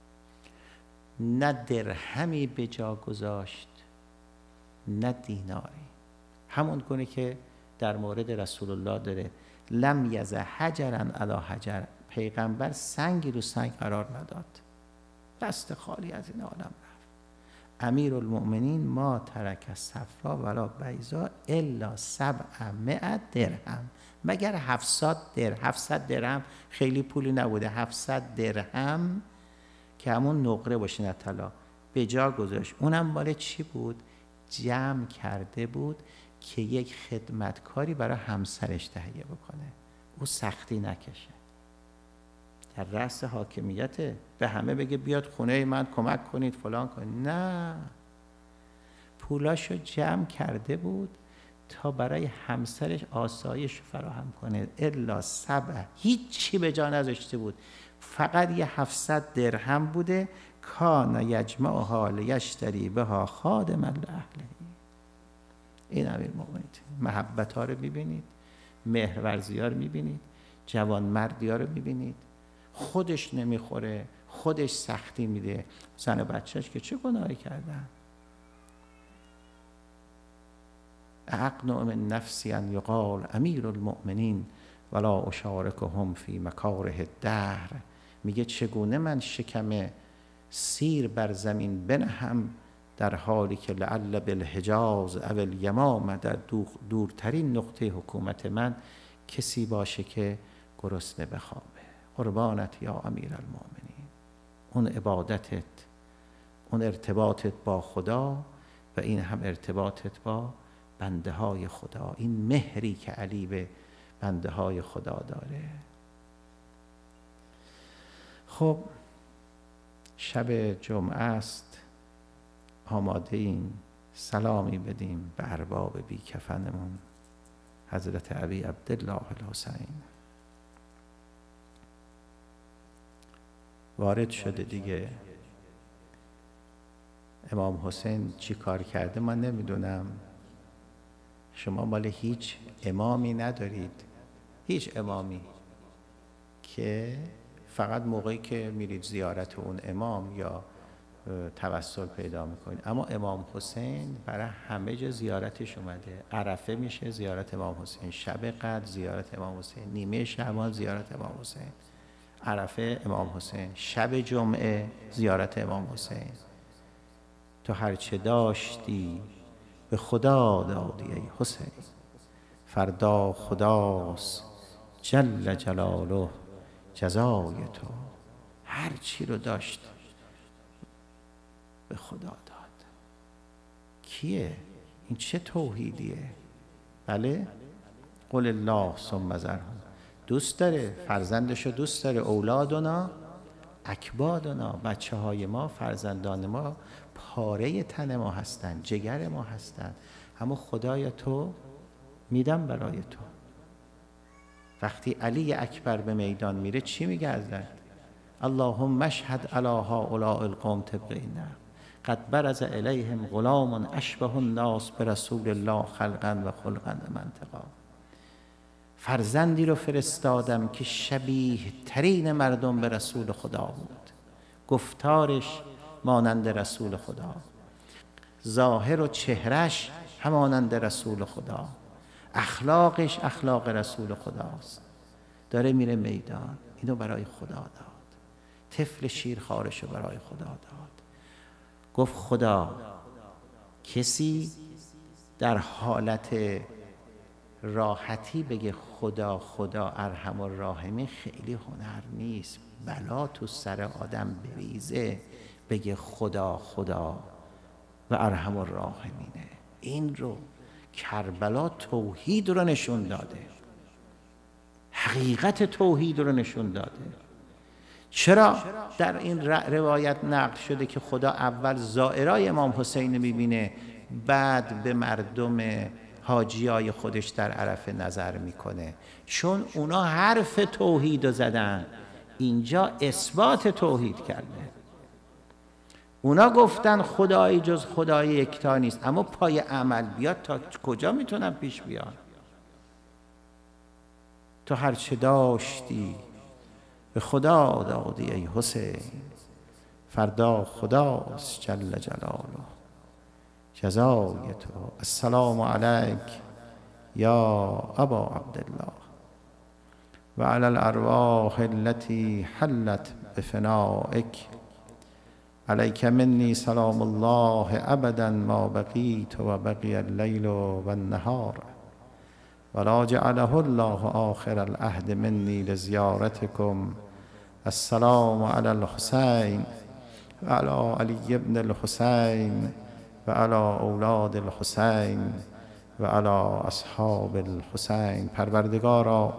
نه درهمی به جا گذاشت نه دیناری. همون گونه که در مورد رسول الله داره لم یزه حجرا علی حجر، پیغمبر سنگی رو سنگ قرار نداد، دست خالی از این عالم رفت. امیرالمؤمنین ما ترک صفرا ولا بیضا الا 700 درهم، مگر 700 درهم، خیلی پولی نبوده، 700 درهم که همون نقره باشه نه طلا، به جا گذاشت. اونم مال چی بود؟ جمع کرده بود که یک خدمتکاری برای همسرش تهیه بکنه، او سختی نکشه. در رأس حاکمیت به همه بگه بیاد خونه من کمک کنید فلان کنید، نه، پولاشو جمع کرده بود تا برای همسرش آسایش فراهم کنه. الا 7، هیچی به جا نذاشته بود، فقط یه 700 درهم بوده. کان یجمعها لیشتری بها خادما لاهله. این امیرالمؤمنین، محبت ها رو میبینید، مهرورزی ها رو میبینید، جوان مردی ها رو میبینید، خودش نمیخوره، خودش سختی میده، زن و بچهش که چه گناهی کردن. اقنع من نفسی ان یقال امیرالمؤمنین ولا اشارکهم فی مکاره الدهر. میگه چگونه من شکم سیر بر زمین بنهم در حالی که لعل بالحجاز او الیمامه، در دورترین نقطه حکومت من کسی باشه که گرسنه بخوابه. قربانت یا امیرالمؤمنین. اون عبادتت، اون ارتباطت با خدا و این هم ارتباطت با بنده های خدا، این مهری که علی به بنده های خدا داره. خب شب جمعه است، آماده ایم سلامی بدیم به ارباب بی کفنمون، حضرت ابی عبدالله الحسین. وارد شده دیگه. امام حسین چی کار کرده من نمیدونم. شما مال هیچ امامی ندارید، هیچ امامی، که فقط موقعی که میرید زیارت اون امام یا توسل پیدا میکنید. اما امام حسین برای همه جا زیارتش اومده. عرفه میشه زیارت امام حسین، شب قدر زیارت امام حسین، نیمه شعبان زیارت امام حسین، عرفه امام حسین، شب جمعه زیارت امام حسین. تو هرچه داشتی به خدا دادی ای حسین، فردا خداست جل جلاله جزای تو. هر چی رو داشت به خدا داد. کیه؟ این چه توحیدیه؟ بله؟ قل الله ثم ذرهم. دوست داره، فرزندشو دوست داره. اولادنا اکبادنا، بچه های ما، فرزندان ما پاره تن ما هستن، جگر ما هستن، اما خدایا تو میدم برای تو. وقتی علی اکبر به میدان میره چی میگه ازش؟ اللهم اشهد علی هؤلاء القوم طبق اینا قد برز الیهم غلام اشبه الناس برسول الله خلقا و خلقا و منطقا. فرزندی رو فرستادم که شبیه ترین مردم به رسول خدا بود، گفتارش مانند رسول خدا، ظاهر و چهرش همانند رسول خدا، اخلاقش اخلاق رسول خداست. داره میره میدان، اینو برای خدا داد. طفل شیرخوارش رو برای خدا داد. گفت خدا، کسی در حالت راحتی بگه خدا خدا ارحم الراحمین خیلی هنر نیست. بلا تو سر آدم بریزه بگه خدا خدا و ارحم الراحمینه. این رو کربلا توحید رو نشون داده، حقیقت توحید رو نشون داده. چرا در این روایت نقل شده که خدا اول زائرای امام حسین میبینه، بعد به مردم حاجیای خودش در عرفه نظر میکنه، چون اونا حرف توحید رو زدن، اینجا اثبات توحید کرده. اونا گفتن خدایی جز خدای یکتا نیست، اما پای عمل بیاد تا کجا میتونن پیش بیان؟ تو هرچه داشتی به خدا دادی ای حسین، فردا خداست جل جلاله جزای تو. السلام علیک یا ابا عبدالله و علی الارواح التي حلت بفنائک، علیک منی سلام الله ابدا ما بقیت و بقی اللیل و النهار ولا جعله الله آخر العهد منی لزیارتکم. السلام علی الحسین و علی علی ابن الحسین و علی اولاد الحسین و علی اصحاب الحسین. پروردگارا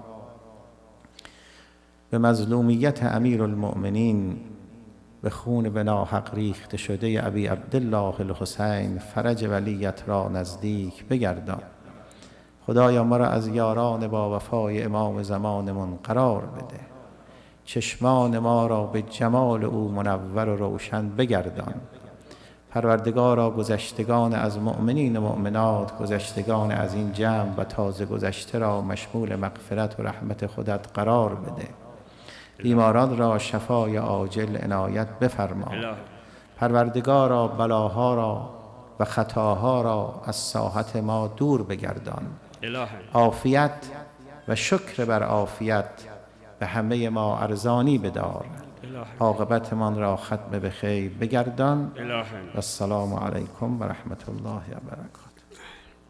به مظلومیت امیر المؤمنین، به خون به ناحق ریخته شده ابی عبدالله الحسین فرج ولیت را نزدیک بگردان. خدایا ما را از یاران با وفای امام زمانمون قرار بده، چشمان ما را به جمال او منور و روشن بگردان. پروردگارا گذشتگان از مؤمنین و مؤمنات، گذشتگان از این جمع و تازه گذشته را مشمول مغفرت و رحمت خودت قرار بده. بیماران را شفای عاجل عنایت بفرما. پروردگارا بلاها را و خطاها را از ساحت ما دور بگردان. عافیت و شکر بر عافیت به همه ما ارزانی بدار. عاقبتمان را ختم به خیر بگردان. و السلام علیکم و رحمت الله و برکاته.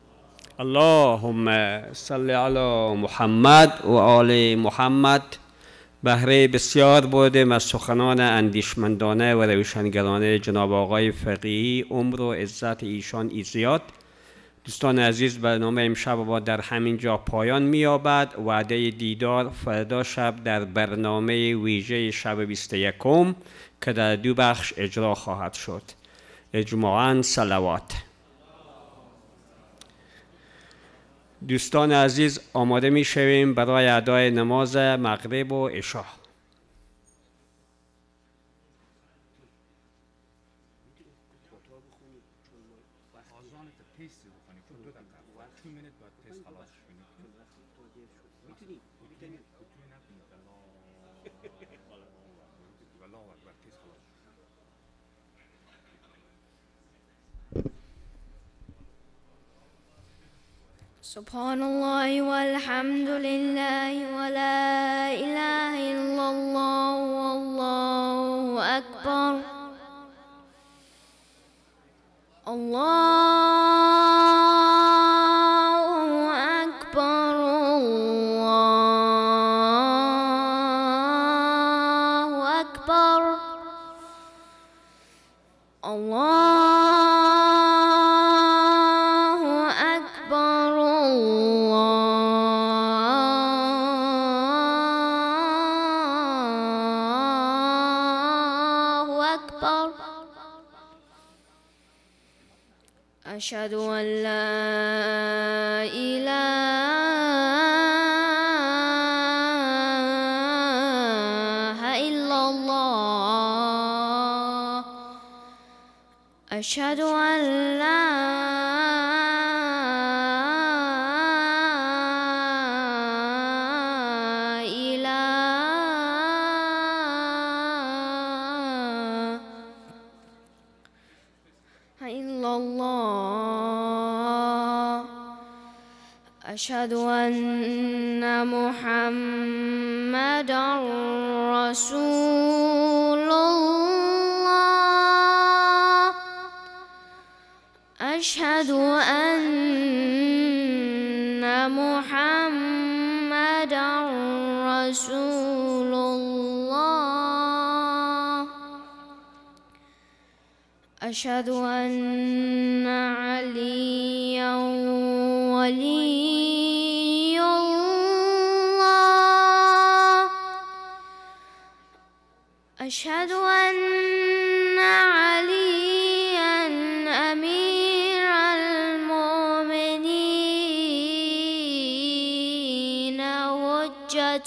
اللهم صل علی محمد و آل محمد. بهره بسیار بردیم از سخنان اندیشمندانه و روشنگرانه جناب آقای فقیهی، عمر و عزت ایشان ایزیاد. دوستان عزیز، برنامه امشب ما در همین جا پایان می‌یابد. وعده دیدار فردا شب در برنامه ویژه شب 21 که در 2 بخش اجرا خواهد شد. اجماعاً صلوات. دوستان عزیز، آماده می شویم برای ادای نماز مغرب و عشا. سبحان الله والحمد لله ولا إله إلا الله والله أكبر. الله أكبر الله أكبر. الله أشهد أن لا إله إلا الله. أشهد أن لا إله إلا الله. أشهد أن محمدًا رسول الله. أشهد أن محمدًا رسول الله. أشهد أن عليًا ولي الله. أشهد أن عليًا أمير المؤمنين.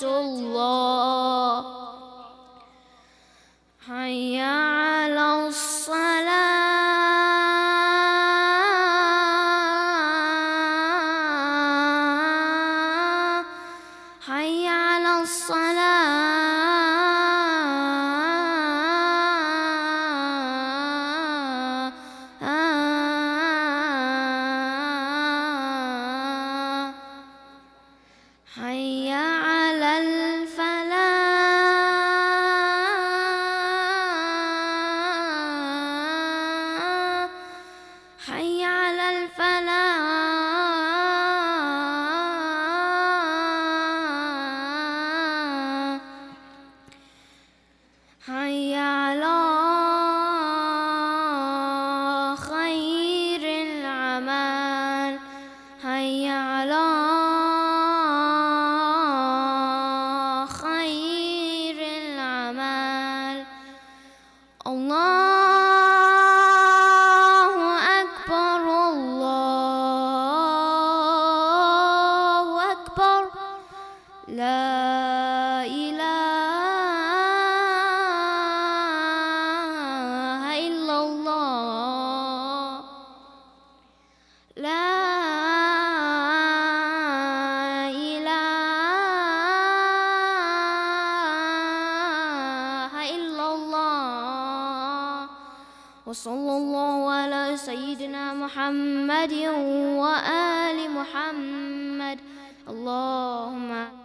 الله حي على الصلاة حي على الصلاة حي على الفلاح حي على الفلاح حي على خير العمل حي على خير العمل الله أكبر الله أكبر لا إله إلا الله لا إله إلا الله وصلى الله على سيدنا محمد وآل محمد اللهم